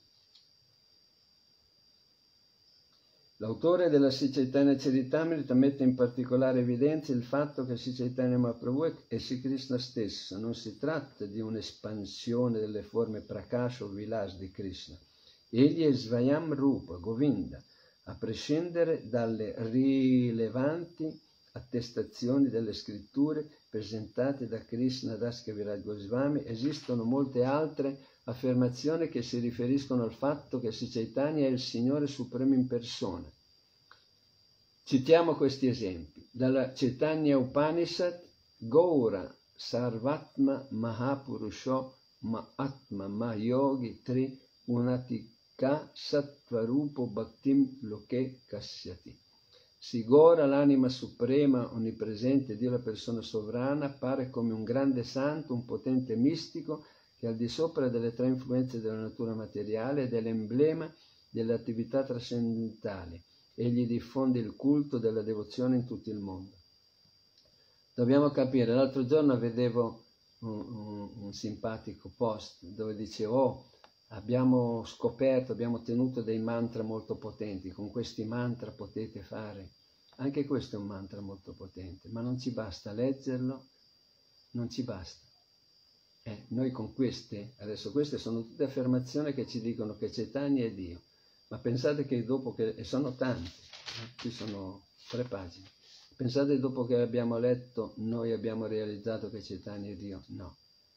l'autore della Sri Chaitanya Charitamrita mette in particolare evidenza il fatto che Sri Chaitanya Mahaprabhu è Sri Krishna stesso, non si tratta di un'espansione delle forme Prakasha o Vilas di Krishna. Egli è Svayam Rupa, Govinda, a prescindere dalle rilevanti attestazioni delle scritture presentate da Krishna Das Kaviraj Goswami, esistono molte altre affermazioni che si riferiscono al fatto che Sri Chaitanya è il Signore Supremo in persona. Citiamo questi esempi. Dalla Chaitanya Upanishad, Gaura Sarvatma Mahapurusho Mahatma Mahayogi Tri Unatika Sattvarupo Bhaktim Loke Kasyati. Sigora, l'anima suprema, onnipresente, Dio la persona sovrana, appare come un grande santo, un potente mistico, che al di sopra delle tre influenze della natura materiale ed è l'emblema delle attività trascendentali. egli diffonde il culto della devozione in tutto il mondo. Dobbiamo capire, l'altro giorno vedevo un, un, un simpatico post dove dicevo, oh, abbiamo scoperto, abbiamo tenuto dei mantra molto potenti, con questi mantra potete fare, anche questo è un mantra molto potente, ma non ci basta leggerlo, non ci basta. Eh, noi con queste, adesso queste sono tutte affermazioni che ci dicono che Chaitanya è Dio, ma pensate che dopo che, e sono tante, eh, qui sono tre pagine, pensate dopo che abbiamo letto noi abbiamo realizzato che Chaitanya è Dio? No.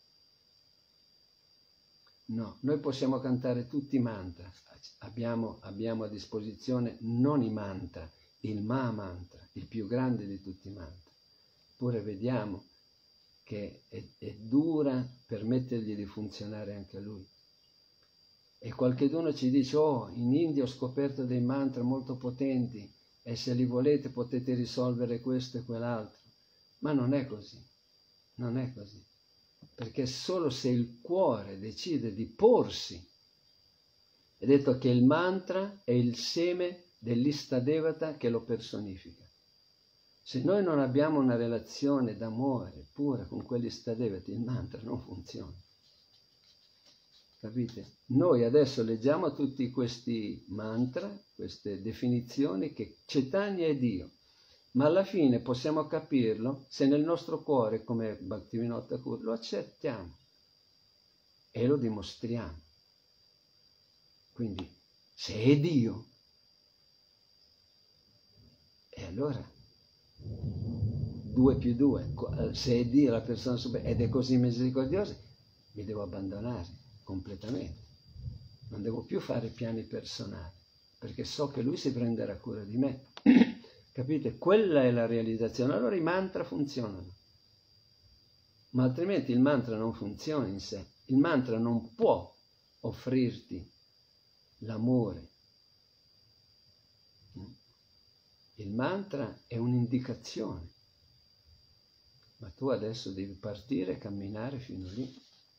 No, noi possiamo cantare tutti i mantra, abbiamo, abbiamo a disposizione non i mantra, il Ma mantra, il più grande di tutti i mantra. Eppure vediamo che è, è dura permettergli di funzionare anche a lui. E qualcheduno ci dice, oh, in India ho scoperto dei mantra molto potenti e se li volete potete risolvere questo e quell'altro. Ma non è così, non è così. Perché solo se il cuore decide di porsi, è detto che il mantra è il seme dell'Istadevata che lo personifica. Se noi non abbiamo una relazione d'amore pura con quell'Istadevata, il mantra non funziona. Capite? Noi adesso leggiamo tutti questi mantra, queste definizioni che Chaitanya è Dio, ma alla fine possiamo capirlo se nel nostro cuore, come Bhaktivinoda Thakur, lo accettiamo e lo dimostriamo. Quindi, se è Dio, e allora due più due, se è Dio la persona suprema ed è così misericordiosa, mi devo abbandonare completamente. Non devo più fare piani personali, perché so che lui si prenderà cura di me. Capite? Quella è la realizzazione. Allora i mantra funzionano. Ma altrimenti il mantra non funziona in sé. Il mantra non può offrirti l'amore. Il mantra è un'indicazione. Ma tu adesso devi partire e camminare fino lì.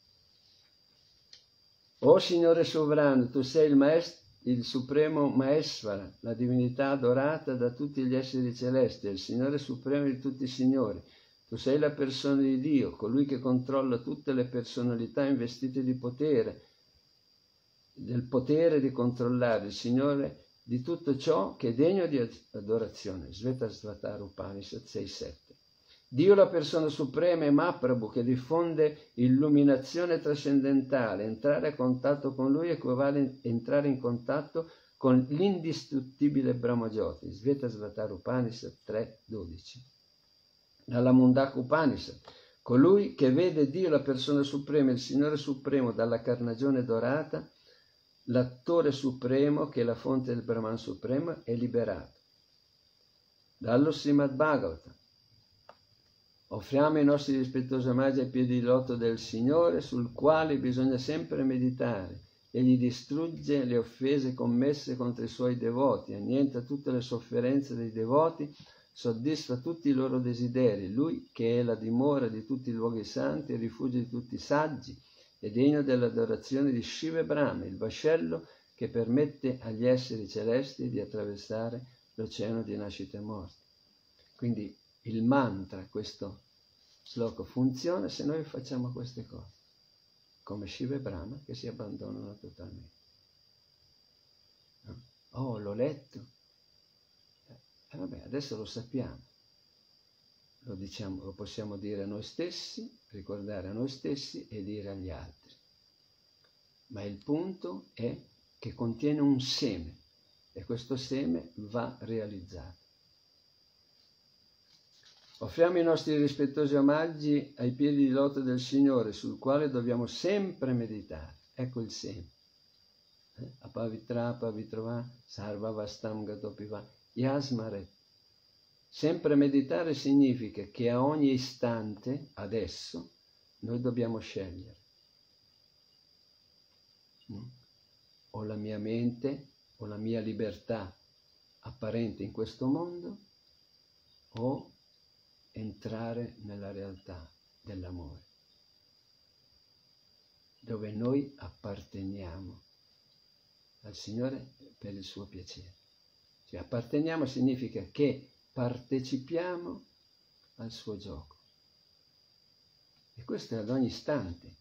O Signore sovrano, tu sei il, maest- il supremo Maesvara, la divinità adorata da tutti gli esseri celesti, il Signore supremo di tutti i signori. Tu sei la persona di Dio, colui che controlla tutte le personalità investite di potere, del potere di controllare, il Signore di tutto ciò che è degno di adorazione. Svetasvatara Upanishad sei sette. Dio la persona suprema è Mahaprabhu che diffonde illuminazione trascendentale. Entrare a contatto con lui equivale a entrare in contatto con l'indistruttibile Brahmajyoti. Svetasvatara Upanishad tre dodici. Dalla Mundaka Upanishad. Colui che vede Dio la persona suprema, il Signore supremo dalla carnagione dorata, l'attore supremo che è la fonte del Brahman supremo, è liberato. Dallo Srimad Bhagavatam. Offriamo i nostri rispettosi omaggi ai piedi di loto del Signore, sul quale bisogna sempre meditare. Egli distrugge le offese commesse contro i suoi devoti, annienta tutte le sofferenze dei devoti, soddisfa tutti i loro desideri. Lui, che è la dimora di tutti i luoghi santi, il rifugio di tutti i saggi, è degno dell'adorazione di Shiva e Brahma, il vascello che permette agli esseri celesti di attraversare l'oceano di nascita e morte. Quindi il mantra, questo sloka, funziona se noi facciamo queste cose, come Shiva e Brahma che si abbandonano totalmente. No? Oh, l'ho letto. E vabbè, adesso lo sappiamo. Lo diciamo, lo possiamo dire a noi stessi, ricordare a noi stessi e dire agli altri. Ma il punto è che contiene un seme e questo seme va realizzato. Offriamo i nostri rispettosi omaggi ai piedi di loto del Signore, sul quale dobbiamo sempre meditare. Ecco il seme. Eh? Apavitra, apavitrova, sarvavastam gatopiva, yasmaret. Sempre meditare significa che a ogni istante, adesso, noi dobbiamo scegliere. O la mia mente, o la mia libertà apparente in questo mondo, o entrare nella realtà dell'amore, dove noi apparteniamo al Signore per il suo piacere. Cioè, apparteniamo significa che partecipiamo al suo gioco. E questo è ad ogni istante.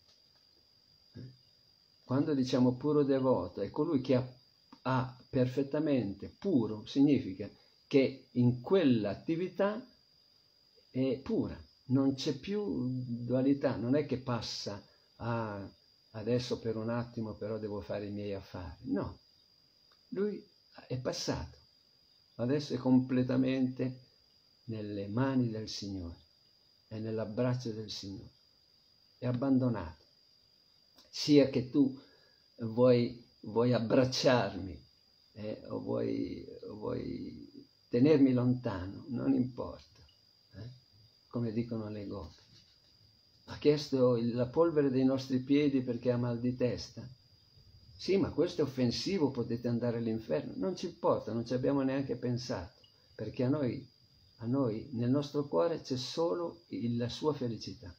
Quando diciamo puro devoto, è colui che ha, ha perfettamente puro, significa che in quell'attività è pura, non c'è più dualità, non è che passa a adesso per un attimo però devo fare i miei affari, no, lui è passato, adesso è completamente nelle mani del Signore, è nell'abbraccio del Signore, è abbandonato. Sia che tu vuoi, vuoi abbracciarmi eh, o, vuoi, o vuoi tenermi lontano, non importa, eh? Come dicono le gopi. Ha chiesto la polvere dei nostri piedi perché ha mal di testa. Sì, ma questo è offensivo, potete andare all'inferno. Non ci importa, non ci abbiamo neanche pensato, perché a noi, a noi nel nostro cuore c'è solo il, la sua felicità.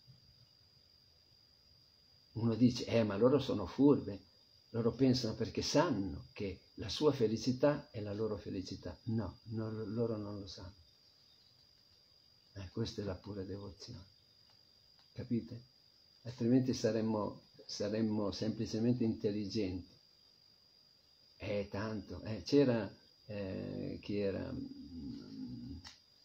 Uno dice, eh, ma loro sono furbe, loro pensano perché sanno che la sua felicità è la loro felicità. No, non, loro non lo sanno. Eh, questa è la pura devozione, capite? Altrimenti saremmo, saremmo semplicemente intelligenti. Eh, tanto, eh, c'era, eh, chi era, uh,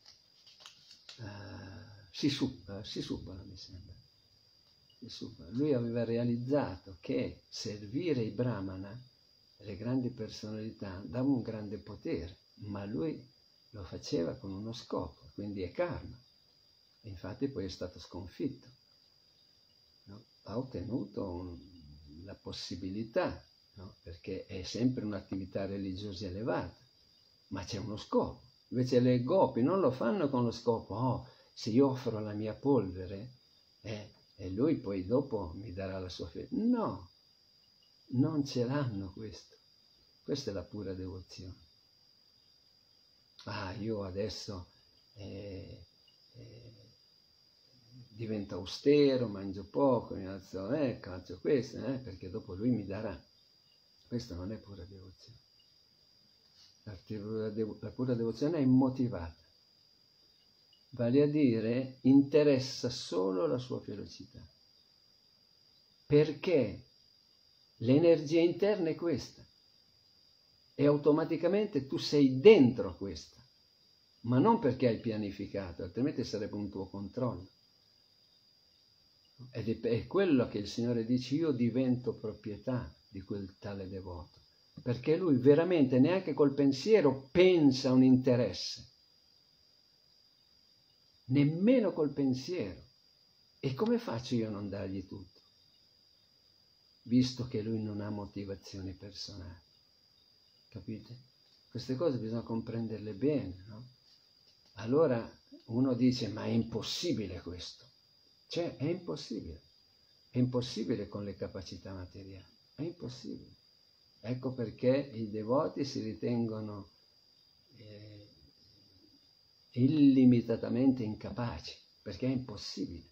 Sisupa, Sisupala mi sembra. Lui aveva realizzato che servire i Brahmana, le grandi personalità, dava un grande potere, ma lui lo faceva con uno scopo, quindi è karma. E infatti poi è stato sconfitto. No? Ha ottenuto un, la possibilità, no? Perché è sempre un'attività religiosa elevata, ma c'è uno scopo. Invece le gopi non lo fanno con lo scopo, oh, se io offro la mia polvere, eh, e lui poi dopo mi darà la sua fede. No, non ce l'hanno questo. Questa è la pura devozione. Ah, io adesso eh, eh, divento austero, mangio poco, mi alzo, eh, calcio questo, eh, perché dopo lui mi darà. Questo non è pura devozione. La pura, devo, la pura devozione è immotivata. Vale a dire, interessa solo la sua felicità. Perché l'energia interna è questa. E automaticamente tu sei dentro questa. Ma non perché hai pianificato, altrimenti sarebbe un tuo controllo. Ed è, è quello che il Signore dice, io divento proprietà di quel tale devoto. Perché lui veramente neanche col pensiero pensa a un interesse. Nemmeno col pensiero. E come faccio io a non dargli tutto? Visto che lui non ha motivazioni personali. Capite? Queste cose bisogna comprenderle bene, no? Allora uno dice, ma è impossibile questo. Cioè, è impossibile. È impossibile con le capacità materiali. È impossibile. Ecco perché i devoti si ritengono eh, illimitatamente incapaci, perché è impossibile.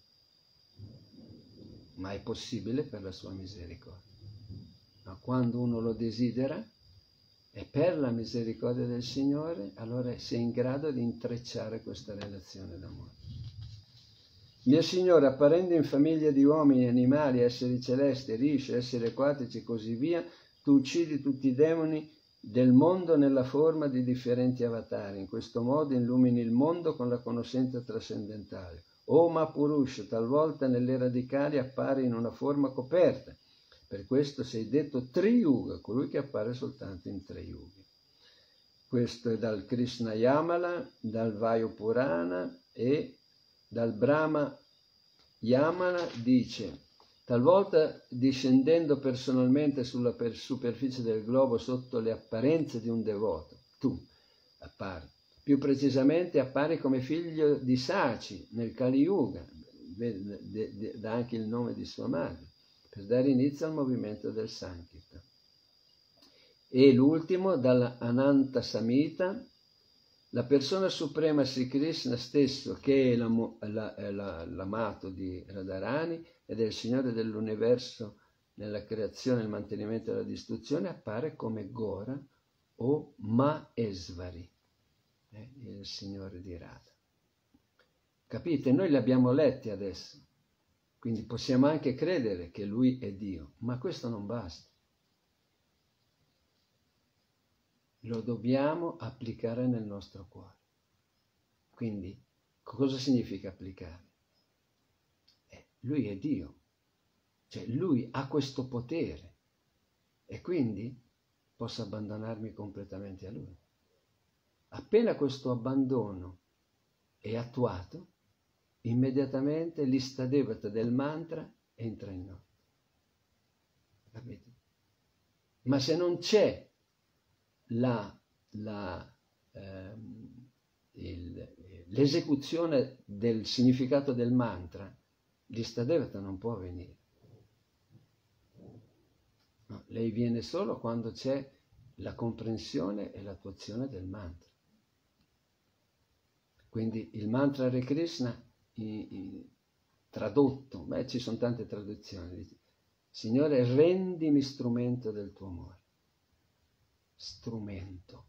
Ma è possibile per la sua misericordia. Ma quando uno lo desidera, e per la misericordia del Signore, allora si è in grado di intrecciare questa relazione d'amore. Mio Signore, apparendo in famiglia di uomini, animali, esseri celesti, rishi, esseri acquatici e così via, tu uccidi tutti i demoni del mondo nella forma di differenti avatari. In questo modo illumini il mondo con la conoscenza trascendentale. O Mahapurusha, talvolta nelle radicali appare in una forma coperta. Per questo sei detto Triyuga, colui che appare soltanto in tre yughi. Questo è dal Krishna Yamala, dal Vayu Purana e dal Brahma Yamala dice, talvolta discendendo personalmente sulla per superficie del globo sotto le apparenze di un devoto, tu appari. Più precisamente appari come figlio di Saci nel Kali Yuga, dà anche il nome di sua madre, per dare inizio al movimento del Sankirtan. E l'ultimo, dall'Ananta Samhita, la persona suprema Sri Krishna stesso, che è l'amato di Radharani ed è il Signore dell'universo nella creazione e il mantenimento della distruzione, appare come Gora o Mahesvari, eh, il signore di Radha. Capite? Noi li abbiamo letti adesso, quindi possiamo anche credere che lui è Dio, ma questo non basta. Lo dobbiamo applicare nel nostro cuore. Quindi, cosa significa applicare? Eh, lui è Dio, cioè lui ha questo potere e quindi posso abbandonarmi completamente a lui. Appena questo abbandono è attuato, immediatamente l'Istadevata del mantra entra in noi. Capite? Ma se non c'è la, la, ehm, il, l'esecuzione del significato del mantra, l'Istadevata non può venire. No, lei viene solo quando c'è la comprensione e l'attuazione del mantra. Quindi il mantra Hare Krishna, i, i, tradotto, beh, ci sono tante traduzioni, dice, Signore, rendimi strumento del tuo amore. Strumento.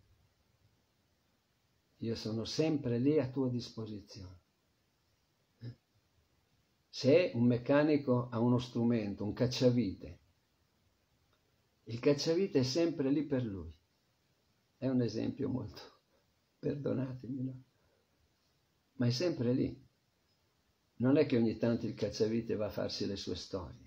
Io sono sempre lì a tua disposizione. Eh? Se un meccanico ha uno strumento, un cacciavite, il cacciavite è sempre lì per lui. È un esempio molto, perdonatemi, no? Ma è sempre lì. Non è che ogni tanto il cacciavite va a farsi le sue storie.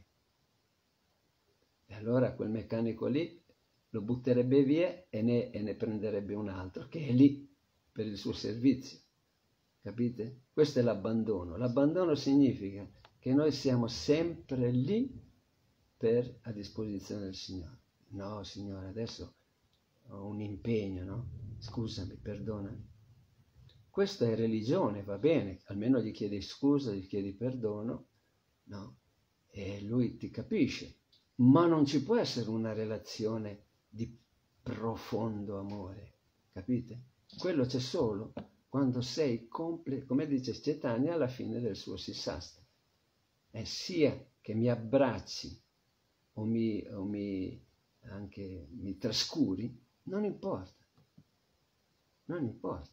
E allora quel meccanico lì lo butterebbe via e ne, e ne prenderebbe un altro che è lì per il suo servizio. Capite? Questo è l'abbandono. L'abbandono significa che noi siamo sempre lì per, a disposizione del Signore. No, Signore, adesso ho un impegno, no? Scusami, perdonami. Questa è religione, va bene, almeno gli chiedi scusa, gli chiedi perdono, no? E lui ti capisce, ma non ci può essere una relazione di profondo amore, capite? Quello c'è solo quando sei completo, come dice Chaitanya alla fine del suo Sisastra. È sia che mi abbracci o mi, o mi anche mi trascuri, non importa, non importa.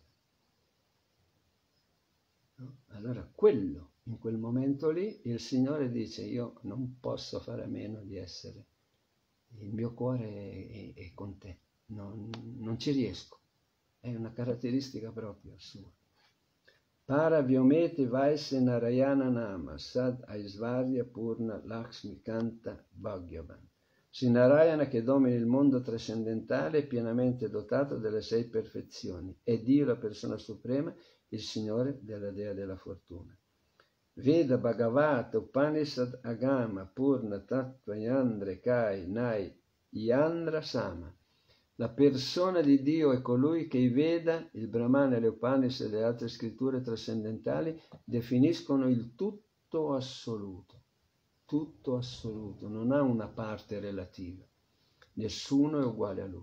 No? Allora quello, in quel momento lì, il Signore dice, io non posso fare a meno di essere, il mio cuore è, è, è con te, non, non ci riesco, è una caratteristica proprio sua. Para Vyometi Vaise Narayana Nama Sad Aisvarya Purna Lakshmi Kanta Bhagyavan. Sri Narayana, che domina il mondo trascendentale, è pienamente dotato delle sei perfezioni. È Dio, la persona suprema, il Signore della Dea della Fortuna. Veda Bhagavata Upanishad Agama Purna Tattva Yandre Kai Nai Yandra Sama. La persona di Dio è colui che i Veda, il Brahmana, le Upanishad e le altre scritture trascendentali definiscono il tutto assoluto. Tutto assoluto, non ha una parte relativa. Nessuno è uguale a lui.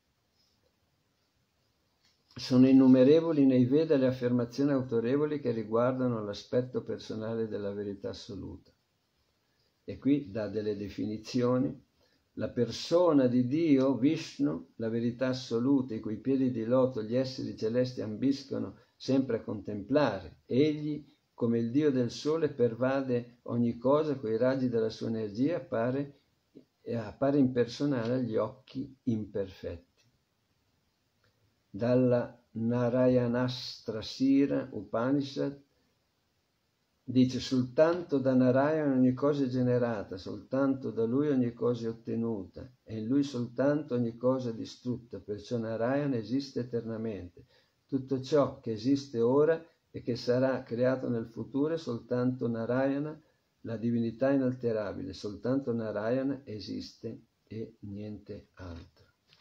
Sono innumerevoli nei Veda le affermazioni autorevoli che riguardano l'aspetto personale della verità assoluta. E qui dà delle definizioni. La persona di Dio, Vishnu, la verità assoluta, i cui piedi di loto gli esseri celesti ambiscono sempre a contemplare. Egli, come il Dio del Sole, pervade ogni cosa coi raggi della sua energia, appare, appare impersonale agli occhi imperfetti. Dalla Narayanastra Upanishad dice, soltanto da Narayana ogni cosa è generata, soltanto da lui ogni cosa è ottenuta, e in lui soltanto ogni cosa è distrutta, perciò Narayana esiste eternamente. Tutto ciò che esiste ora e che sarà creato nel futuro è soltanto Narayana, la divinità inalterabile, soltanto Narayana esiste e niente altro.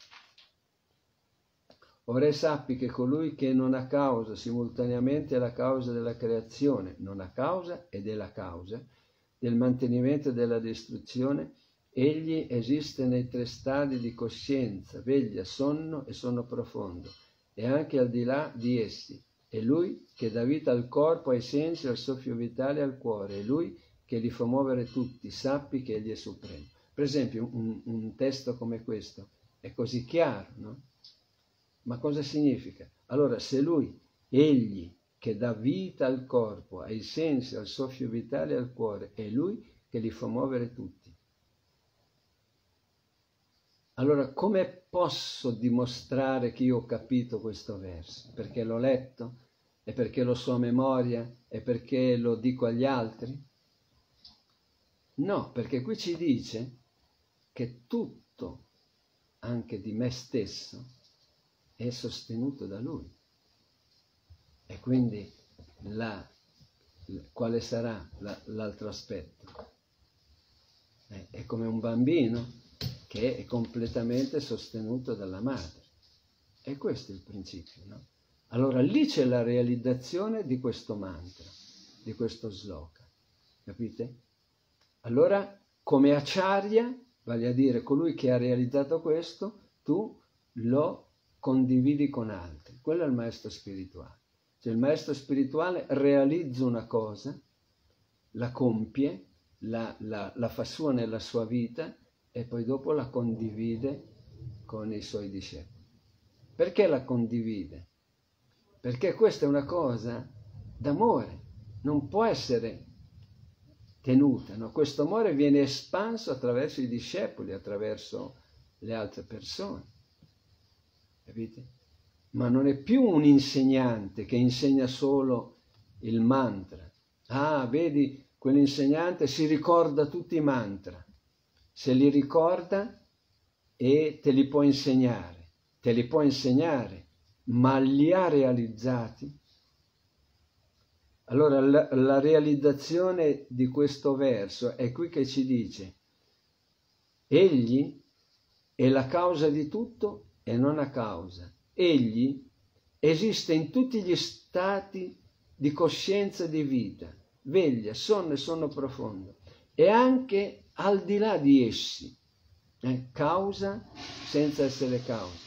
Ora sappi che colui che non ha causa simultaneamente è la causa della creazione, non ha causa ed è la causa del mantenimento e della distruzione, egli esiste nei tre stadi di coscienza, veglia, sonno e sonno profondo, e anche al di là di essi. È lui che dà vita al corpo, ai sensi, al soffio vitale e al cuore, è lui che li fa muovere tutti, sappi che egli è supremo. Per esempio un, un testo come questo è così chiaro, no? Ma cosa significa? Allora, se lui, egli, che dà vita al corpo, ai sensi, al soffio vitale e al cuore, è lui che li fa muovere tutti. Allora, come posso dimostrare che io ho capito questo verso? Perché l'ho letto? E perché lo so a memoria? E perché lo dico agli altri? No, perché qui ci dice che tutto, anche di me stesso, è sostenuto da lui. E quindi la, quale sarà la, l'altro aspetto? Eh, è come un bambino che è completamente sostenuto dalla madre. E questo è il principio, no? Allora lì c'è la realizzazione di questo mantra, di questo sloka, capite? Allora, come acharya, vale a dire colui che ha realizzato questo, tu lo condividi con altri. Quello è il maestro spirituale. Cioè il maestro spirituale realizza una cosa, la compie, la, la, la fa sua nella sua vita e poi dopo la condivide con i suoi discepoli. Perché la condivide? Perché questa è una cosa d'amore, non può essere tenuta, no? Questo amore viene espanso attraverso i discepoli, attraverso le altre persone, capite? Ma non è più un insegnante che insegna solo il mantra. Ah, vedi, quell'insegnante si ricorda tutti i mantra, se li ricorda e te li può insegnare, te li può insegnare, ma li ha realizzati? Allora la, la realizzazione di questo verso è qui che ci dice: egli è la causa di tutto e non a causa. Egli esiste in tutti gli stati di coscienza e di vita, veglia, sonno e sonno profondo, e anche al di là di essi, eh, causa senza essere causa.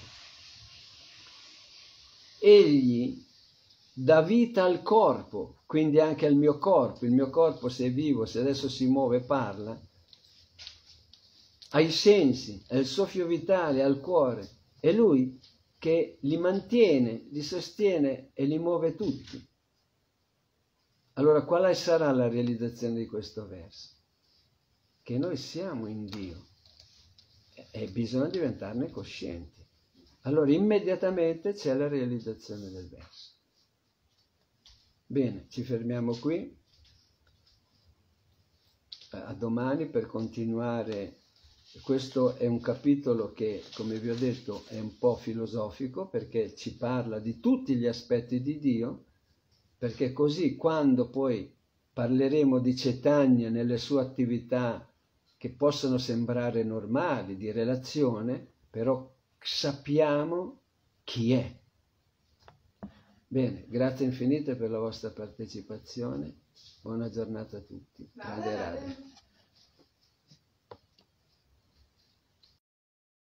Egli dà vita al corpo, quindi anche al mio corpo. Il mio corpo, se è vivo, se adesso si muove e parla, ai sensi, al soffio vitale, al cuore. È lui che li mantiene, li sostiene e li muove tutti. Allora, quale sarà la realizzazione di questo verso? Che noi siamo in Dio e bisogna diventarne coscienti. Allora, immediatamente c'è la realizzazione del verso. Bene, ci fermiamo qui. A domani per continuare. Questo è un capitolo che, come vi ho detto, è un po' filosofico, perché ci parla di tutti gli aspetti di Dio, perché così quando poi parleremo di Chaitanya nelle sue attività che possono sembrare normali, di relazione, però sappiamo chi è. Bene, grazie infinite per la vostra partecipazione, buona giornata a tutti. Radhe Radhe.